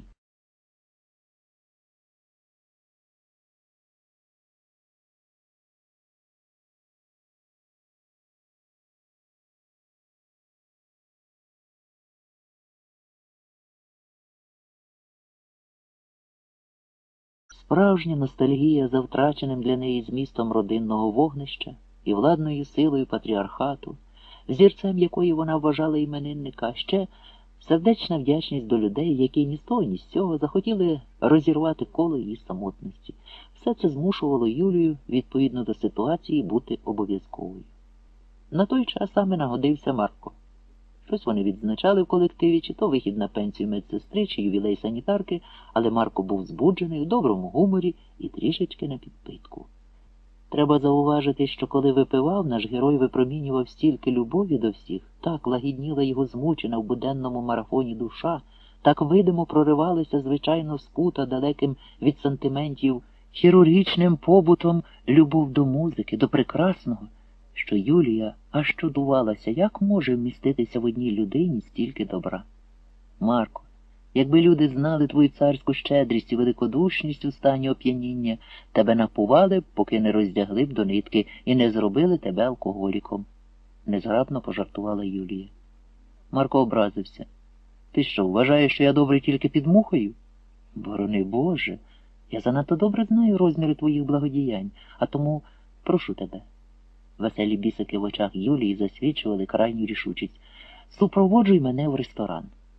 Speaker 1: Справжня ностальгія за втраченим для неї змістом родинного вогнища і владною силою патріархату, взірцем якої вона вважала іменинника, ще сердечна вдячність до людей, які ні з того, ні з цього захотіли розірвати коло її самотності. Все це змушувало Юлію, відповідно до ситуації, бути обов'язковою. На той час саме нагодився Марко. Щось вони відзначали в колективі, чи то вихід на пенсію медсестри, чи ювілей санітарки, але Марко був збуджений, в доброму гуморі і трішечки на підпитку. Треба зауважити, що коли випивав, наш герой випромінював стільки любові до всіх, так лагідніла його змучена в буденному марафоні душа, так видимо проривалася звичайно скута далеким від сантиментів хірургічним побутом любов до музики, до прекрасного, що Юлія аж чудувалася, як може вміститися в одній людині стільки добра. Марко, якби люди знали твою царську щедрість і великодушність у стані оп'яніння, тебе напували б, поки не роздягли б до нитки і не зробили тебе алкоголіком. Незграбно пожартувала Юлія. Марко образився. Ти що, вважаєш, що я добрий тільки під мухою? Борони Боже, я занадто добре знаю розміри твоїх благодіянь, а тому прошу тебе. Веселі бісики в очах Юлії засвідчували крайню рішучість. Супроводжуй мене в ресторан.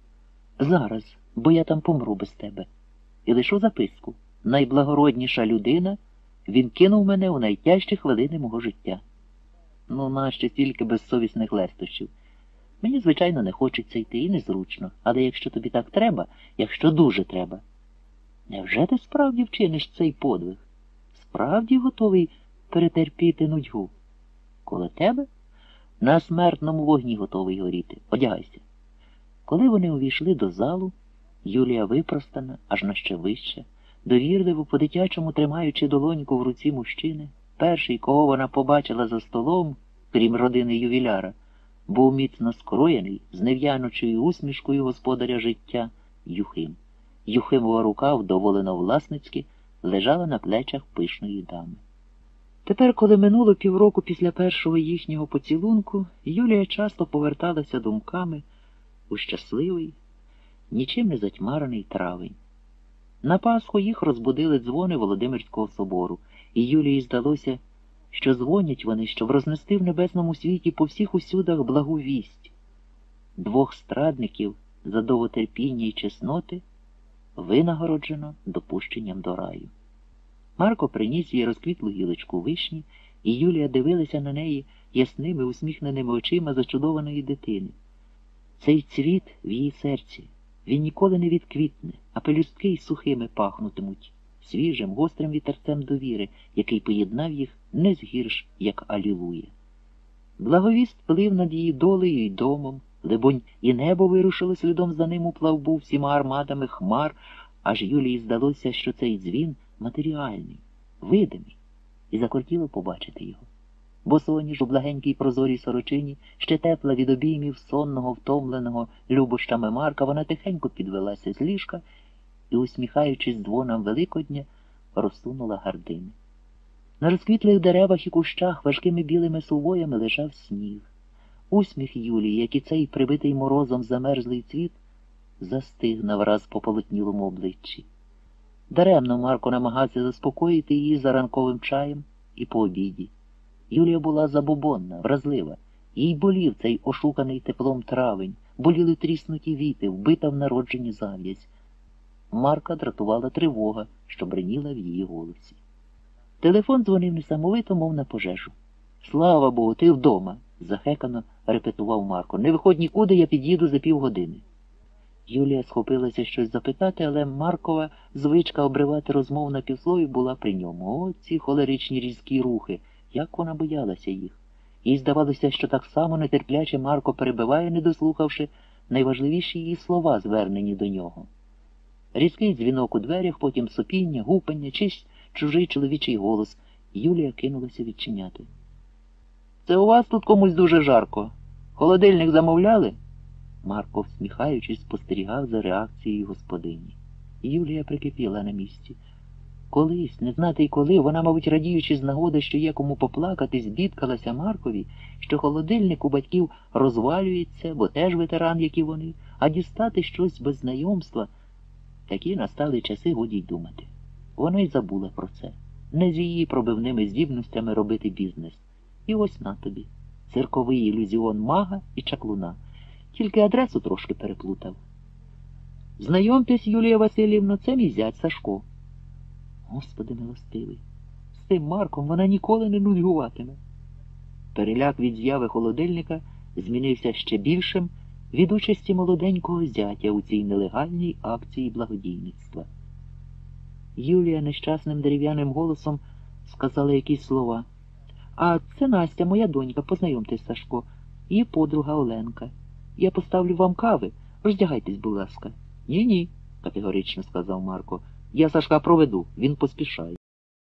Speaker 1: Зараз, бо я там помру без тебе. І лишу записку. Найблагородніша людина, він кинув мене у найтяжчі хвилини мого життя. Ну, нащо стільки безсовісних лестощів. Мені, звичайно, не хочеться йти і незручно, але якщо тобі так треба, якщо дуже треба. Невже ти справді вчиниш цей подвиг? Справді готовий перетерпіти нудьгу? Коло тебе? На смертному вогні готовий горіти. Одягайся. Коли вони увійшли до залу, Юлія випростана, аж на ще вище, довірливо по-дитячому тримаючи долоньку в руці мужчини, перший, кого вона побачила за столом, крім родини ювіляра, був міцно скроєний, з нев'яночою усмішкою господаря життя, Юхим. Юхимова рука, вдоволено власницьки, лежала на плечах пишної дами. Тепер, коли минуло півроку після першого їхнього поцілунку, Юлія часто поверталася думками у щасливий, нічим не затьмарений травень. На Пасху їх розбудили дзвони Володимирського собору, і Юлії здалося, що дзвонять вони, щоб рознести в небесному світі по всіх усюдах благу вість. Двох страдників за довготерпіння й чесноти винагороджено допущенням до раю. Марко приніс їй розквітлу гілочку вишні, і Юлія дивилася на неї ясними, усміхненими очима зачудованої дитини. Цей цвіт в її серці, він ніколи не відквітне, а пелюстки й сухими пахнутимуть, свіжим, гострим вітерцем довіри, який поєднав їх не згірш, як алілуя. Благовіст плив над її долею й домом, либонь, і небо вирушило слідом за ним у плавбу всіма армадами хмар, аж Юлії здалося, що цей дзвін матеріальний, видимий, і закортіло побачити його. Босоніж у благенькій прозорій сорочині, ще тепла від обіймів сонного, втомленого любощами Марка, вона тихенько підвелася з ліжка і, усміхаючись дзвонам Великодня, розсунула гардини. На розквітлих деревах і кущах важкими білими сувоями лежав сніг. Усміх Юлії, як і цей прибитий морозом замерзлий цвіт, застиг навраз по полотнілому обличчі. Даремно Марко намагався заспокоїти її за ранковим чаєм і по обіді. Юлія була забобонна, вразлива. Їй болів цей ошуканий теплом травень, боліли тріснуті віти, вбита в народженні зав'язь. Марка дратувала тривога, що бриніла в її голосі. Телефон дзвонив несамовито, мов на пожежу. «Слава Богу, ти вдома!» – захекано репетував Марко. «Не виходь нікуди, я під'їду за півгодини». Юлія схопилася щось запитати, але Маркова звичка обривати розмову на півслові була при ньому. О, ці холеричні різкі рухи! Як вона боялася їх! Їй здавалося, що так само нетерпляче Марко перебиває, не дослухавши найважливіші її слова, звернені до нього. Різкий дзвінок у дверях, потім сопіння, гупання, чийсь чужий чоловічий голос. Юлія кинулася відчиняти. «Це у вас тут комусь дуже жарко? Холодильник замовляли?» Марко, всміхаючись, спостерігав за реакцією господині. Юлія прикипіла на місці. Колись, не знати й коли, вона, мабуть, радіючи з нагоди, що є кому поплакатись, бідкалася Маркові, що холодильник у батьків розвалюється, бо теж ветеран, як і вони, а дістати щось без знайомства. Такі настали часи, годі й думати. Вона й забула про це. Не з її пробивними здібностями робити бізнес. І ось на тобі. Цирковий ілюзіон мага і чаклуна. Тільки адресу трошки переплутав. «Знайомтесь, Юлія Васильівна, це мій зять Сашко». Господи милостивий, з цим Марком вона ніколи не нудьгуватиме. Переляк від з'яви холодильника змінився ще більшим від участі молоденького зятя у цій нелегальній акції благодійництва. Юлія нещасним дерев'яним голосом сказала якісь слова. «А це Настя, моя донька, познайомтесь, Сашко, її подруга Оленка. Я поставлю вам кави, роздягайтесь, будь ласка». «Ні-ні», – категорично сказав Марко. «Я Сашка проведу, він поспішає».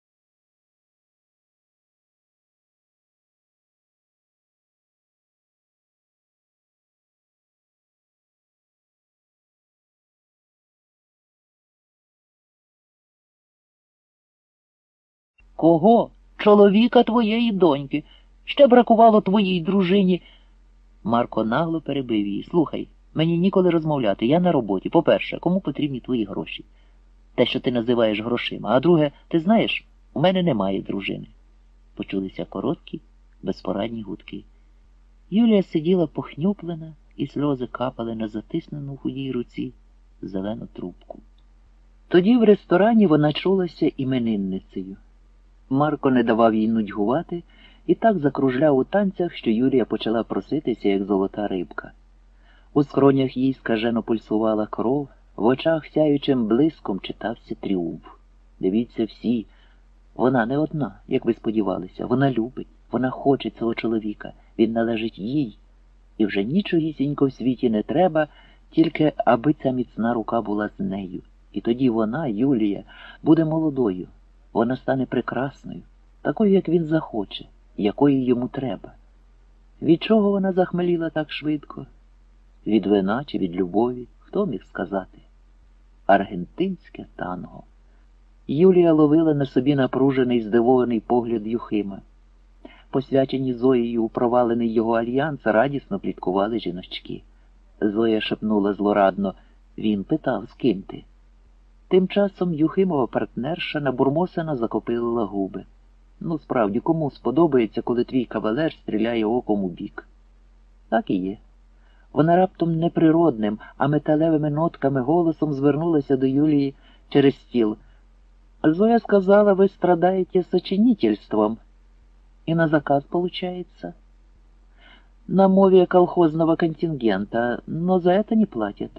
Speaker 1: «Кого? Чоловіка твоєї доньки. Ще бракувало твоїй дружині». Марко нагло перебив її. «Слухай, мені ніколи розмовляти, я на роботі. По-перше, кому потрібні твої гроші? Те, що ти називаєш грошима. А друге, ти знаєш, у мене немає дружини». Почулися короткі, безпорадні гудки. Юлія сиділа похнюплена, і сльози капали на затиснену в худій руці зелену трубку. Тоді в ресторані вона чулася іменинницею. Марко не давав їй нудьгувати і так закружляв у танцях, що Юлія почала проситися, як золота рибка. У скронях їй скажено пульсувала кров, в очах сяючим блиском читався тріумф. Дивіться всі, вона не одна, як ви сподівалися, вона любить, вона хоче цього чоловіка, він належить їй. І вже нічогісінько в світі не треба, тільки аби ця міцна рука була з нею. І тоді вона, Юлія, буде молодою, вона стане прекрасною, такою, як він захоче, якої йому треба. Від чого вона захмеліла так швидко? Від вина чи від любові? Хто міг сказати? Аргентинське танго. Юлія ловила на собі напружений, здивований погляд Юхима. Посвячені Зоєю у провалений його альянс радісно пліткували жіночки. Зоя шепнула злорадно: «Він питав, з ким ти?» Тим часом Юхимова партнерша набурмосена закопилила губи. Ну, справді, кому сподобається, коли твій кавалер стріляє оком у бік? Так і є. Вона раптом неприродним, а металевими нотками голосом звернулася до Юлії через стіл. Зоя сказала, вы страдаете сочинительством. И на заказ получается. На мове колхозного контингента, но за это не платят.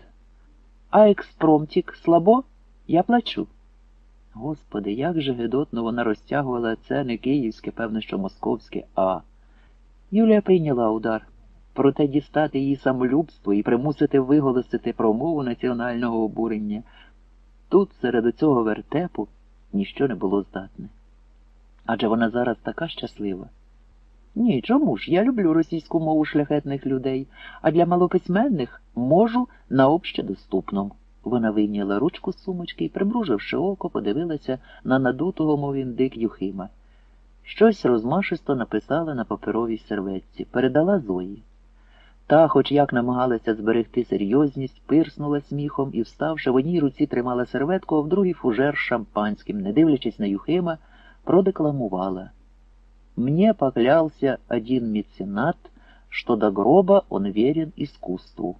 Speaker 1: А експромтик слабо? Я плачу. Господи, як же гидотно вона розтягувала це не київське, певно, що московське «а». Юлія прийняла удар. Проте дістати її самолюбство і примусити виголосити промову національного обурення. Тут, серед цього вертепу, ніщо не було здатне. Адже вона зараз така щаслива. Ні, чому ж? Я люблю російську мову шляхетних людей, а для малописьменних можу на общедоступному. Вона вийняла ручку з сумочки і, примруживши око, подивилася на надутого, мов індик, Юхима. Щось розмашисто написала на паперовій серветці, передала Зої. Та, хоч як намагалася зберегти серйозність, пирснула сміхом і, вставши, в одній руці тримала серветку, а в другій фужер з шампанським, не дивлячись на Юхима, продекламувала. «Мне поклялся один меценат, что до гроба он верен искусству.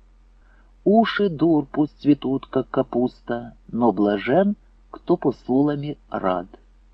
Speaker 1: Уши дур пусть цветут, как капуста, но блажен, кто посулами рад».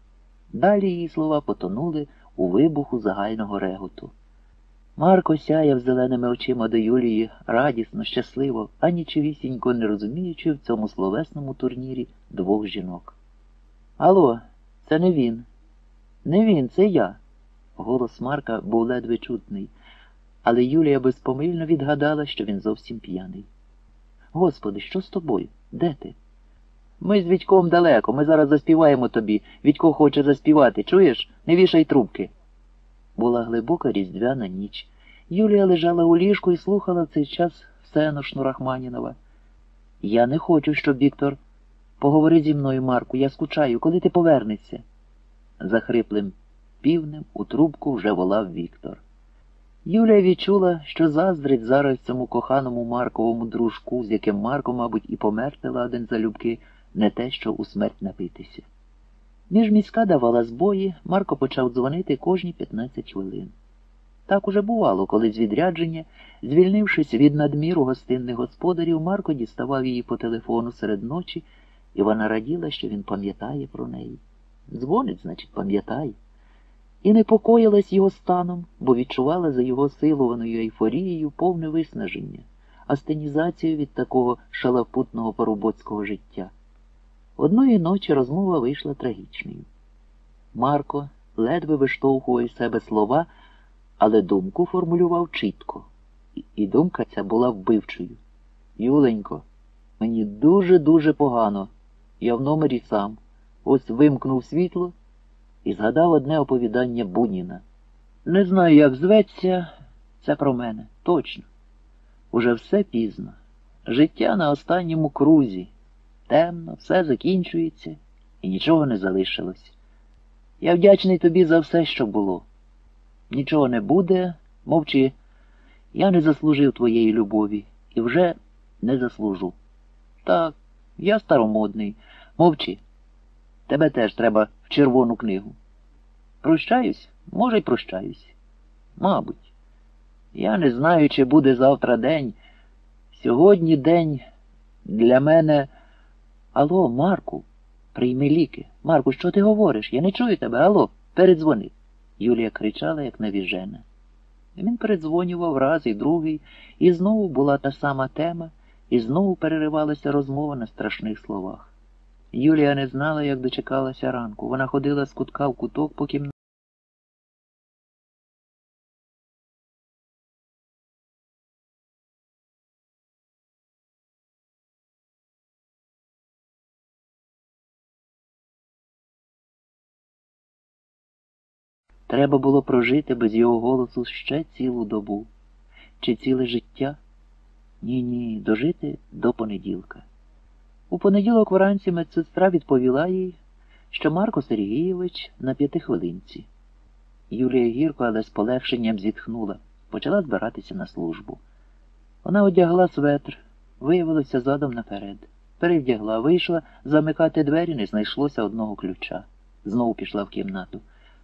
Speaker 1: Далі її слова потонули у вибуху загального реготу. Марко сяяв зеленими очима до Юлії радісно, щасливо, а нічогісінько не розуміючи в цьому словесному турнірі двох жінок. «Алло, це не він. Не він, це я». Голос Марка був ледве чутний, але Юлія безпомильно відгадала, що він зовсім п'яний. «Господи, що з тобою? Де ти?» «Ми з Вітьком далеко, ми зараз заспіваємо тобі. Вітько хоче заспівати, чуєш? Не вішай трубки». Була глибока різдвяна ніч. Юлія лежала у ліжку і слухала в цей час всеношну Рахманінова. «Я не хочу, щоб Віктор... Поговори зі мною, Марку, я скучаю. Коли ти повернешся?» Захриплим півнем у трубку вже волав Віктор. Юлія відчула, що заздрить зараз цьому коханому Марковому дружку, з яким Марко, мабуть, і померти ладен залюбки, не те, що у смерть напитися. Міжміська давала збої, Марко почав дзвонити кожні 15 хвилин. Так уже бувало, коли з відрядження, звільнившись від надміру гостинних господарів, Марко діставав її по телефону серед ночі, і вона раділа, що він пам'ятає про неї. Дзвонить, значить, пам'ятає. І непокоїлась його станом, бо відчувала за його силованою ейфорією повне виснаження, астенізацію від такого шалапутного парубоцького життя. Одної ночі розмова вийшла трагічною. Марко ледве виштовхував із себе слова, але думку формулював чітко. І думка ця була вбивчою. «Юленько, мені дуже-дуже погано. Я в номері сам. Ось вимкнув світло і згадав одне оповідання Буніна. Не знаю, як зветься, це про мене. Точно. Уже все пізно. Життя на останньому крузі. Темно, все закінчується, і нічого не залишилось. Я вдячний тобі за все, що було. Нічого не буде, мовчи. Я не заслужив твоєї любові і вже не заслужу. Так, я старомодний. Мовчи. Тебе теж треба в червону книгу. Прощаюсь? Може, й прощаюсь. Мабуть. Я не знаю, чи буде завтра день. Сьогодні день для мене... Алло, Марку, прийми ліки. Марку, що ти говориш? Я не чую тебе. Алло, передзвони. Юлія кричала, як навіжена. Він передзвонював раз і другий, і знову була та сама тема, і знову переривалася розмова на страшних словах. Юлія не знала, як дочекалася ранку. Вона ходила з кутка в куток по кімнаті. Треба було прожити без його голосу ще цілу добу. Чи ціле життя? Ні, дожити до понеділка. У понеділок вранці медсестра відповіла їй, що Марко Сергійович на 5-хвилинці. Юлія гірко, але з полегшенням зітхнула, почала збиратися на службу. Вона одягла светр, виявилася задом наперед. Перевдягла, вийшла, замикати двері не знайшлося одного ключа. Знову пішла в кімнату.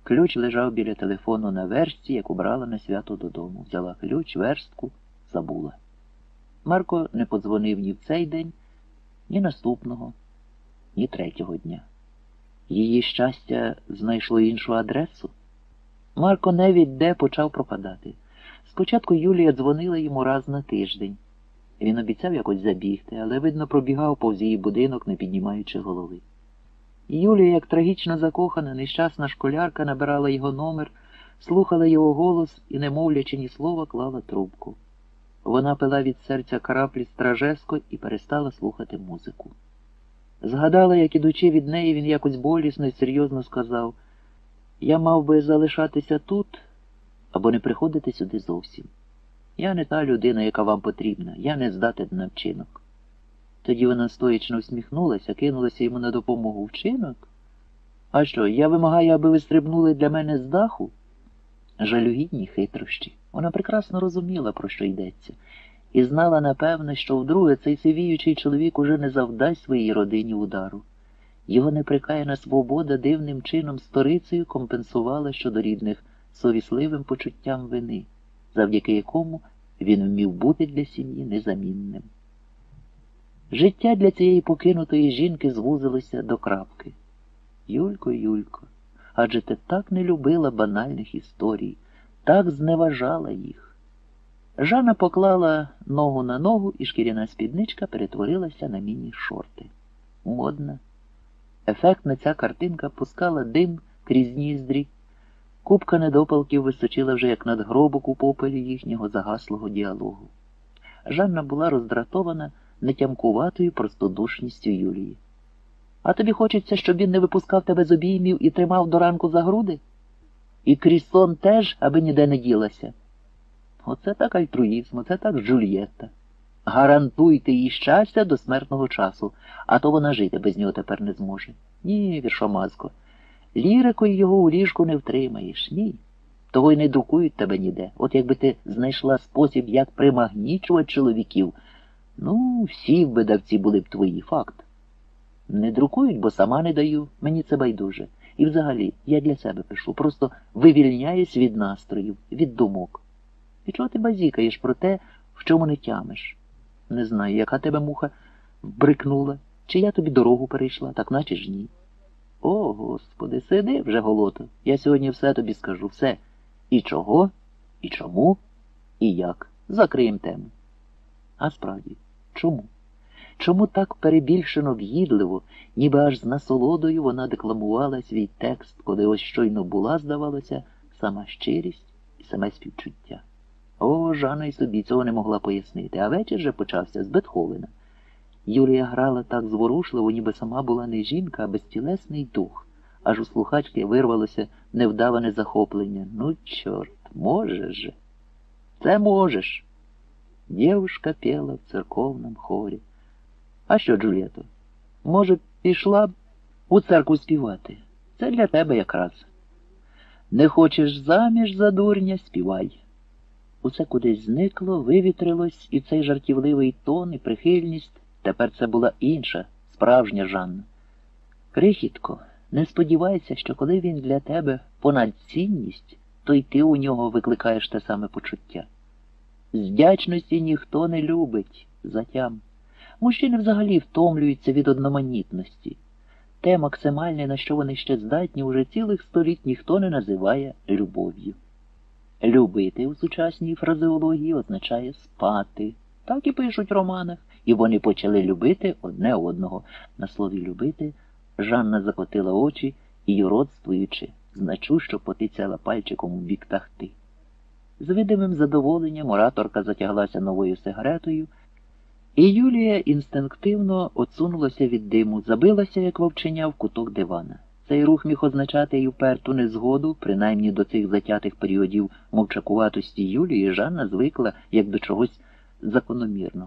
Speaker 1: Ключ лежав біля телефону на верстці, яку брала на свято додому. Взяла ключ, верстку, забула. Марко не подзвонив ні в цей день, ні наступного, ні третього дня. Її щастя знайшло іншу адресу. Марко невідь де почав пропадати. Спочатку Юлія дзвонила йому раз на тиждень. Він обіцяв якось забігти, але, видно, пробігав повз її будинок, не піднімаючи голови. Юлія, як трагічно закохана, нещасна школярка, набирала його номер, слухала його голос і, не мовлячи ні слова, клала трубку. Вона пила від серця краплі стражеско і перестала слухати музику. Згадала, як, ідучи від неї, він якось болісно і серйозно сказав: «Я мав би залишатися тут або не приходити сюди зовсім. Я не та людина, яка вам потрібна, я не здатен на вчинок». Тоді вона стоячно усміхнулася, кинулася йому на допомогу. «Вчинок? А що, я вимагаю, аби ви стрибнули для мене з даху?» Жалюгідні хитрощі. Вона прекрасно розуміла, про що йдеться, і знала, напевне, що вдруге цей сивіючий чоловік уже не завдасть своїй родині удару. Його неприкаяна свобода дивним чином сторицею компенсувала щодо рідних совісливим почуттям вини, завдяки якому він вмів бути для сім'ї незамінним. Життя для цієї покинутої жінки звузилося до крапки. «Юлько, Юлько, адже ти так не любила банальних історій, так зневажала їх». Жанна поклала ногу на ногу, і шкіряна спідничка перетворилася на міні-шорти. Модна. Ефектна ця картинка пускала дим крізь ніздрі. Купка недопалків височила вже як надгробок у попелі їхнього загаслого діалогу. Жанна була роздратована нетямкуватою простодушністю Юлії. «А тобі хочеться, щоб він не випускав тебе з обіймів і тримав до ранку за груди? І крізь сон теж, аби ніде не ділася?» Оце так альтруїзм, оце так Джульєтта. Гарантуйте їй щастя до смертного часу, а то вона жити без нього тепер не зможе. Ні, віршомазко, лірикою його у ліжку не втримаєш, ні. Того й не друкують тебе ніде. От якби ти знайшла спосіб, як примагнічувати чоловіків, ну, всі видавці були б твої, факт. Не друкують, бо сама не даю, мені це байдуже. І взагалі, я для себе пишу, просто вивільняюсь від настроїв, від думок. І чого ти базікаєш про те, в чому не тямиш? Не знаю, яка тебе муха вбрикнула, чи я тобі дорогу перейшла, так наче ж ні. О, Господи, сиди вже, голото, я сьогодні все тобі скажу, все. І чого, і чому, і як. Закриємо тему. А справді, чому? Чому так перебільшено в'їдливо, ніби аж з насолодою вона декламувала свій текст, коли ось щойно була, здавалося, сама щирість і саме співчуття? О, Жанна й собі цього не могла пояснити, а вечір же почався з Бетховена. Юлія грала так зворушливо, ніби сама була не жінка, а безтілесний дух. Аж у слухачки вирвалося невдаване захоплення. Ну, чорт, можеш же. Це можеш. Дівушка пела в церковному хорі. А що, Джульєто, може, пішла б у церкву співати? Це для тебе якраз. Не хочеш заміж за дурня, співай. Усе кудись зникло, вивітрилось, і цей жартівливий тон, і прихильність. Тепер це була інша, справжня Жанна. Крихітко, не сподівайся, що коли він для тебе понадцінність, то й ти у нього викликаєш те саме почуття. З вдячності ніхто не любить, затям. Мужчини взагалі втомлюються від одноманітності. Те максимальне, на що вони ще здатні, уже цілих століть ніхто не називає любов'ю. Любити у сучасній фразеології означає спати. Так і пишуть в романах. І вони почали любити одне одного. На слові «любити» Жанна закотила очі і, юродствуючи, значущо потицяла пальчиком у бік тахти. З видимим задоволенням ораторка затяглася новою сигаретою, і Юлія інстинктивно отсунулася від диму, забилася, як вовченя, в куток дивана. Цей рух міг означати й уперту незгоду, принаймні до цих затятих періодів мовчакуватості Юлії Жанна звикла як до чогось закономірного.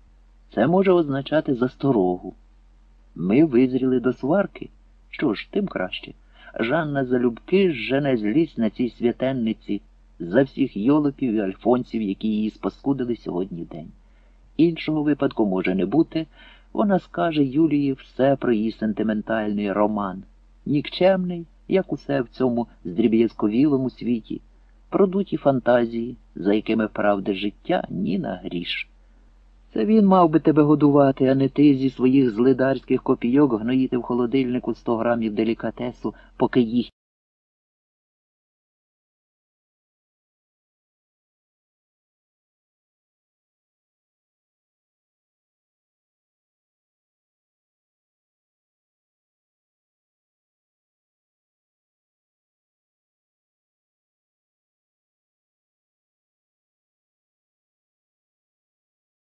Speaker 1: Це може означати засторогу. Ми визріли до сварки. Що ж, тим краще. Жанна залюбки жене злість на цій святенниці за всіх йолопів і альфонсів, які її спаскудили сьогодні день. Іншого випадку може не бути. Вона скаже Юлії все про її сентиментальний роман. Нікчемний, як усе в цьому здріб'язковілому світі, продуті фантазії, за якими правди життя ні на гріш. Це він мав би тебе годувати, а не ти зі своїх злидарських копійок гноїти в холодильнику 100 грамів делікатесу, поки їх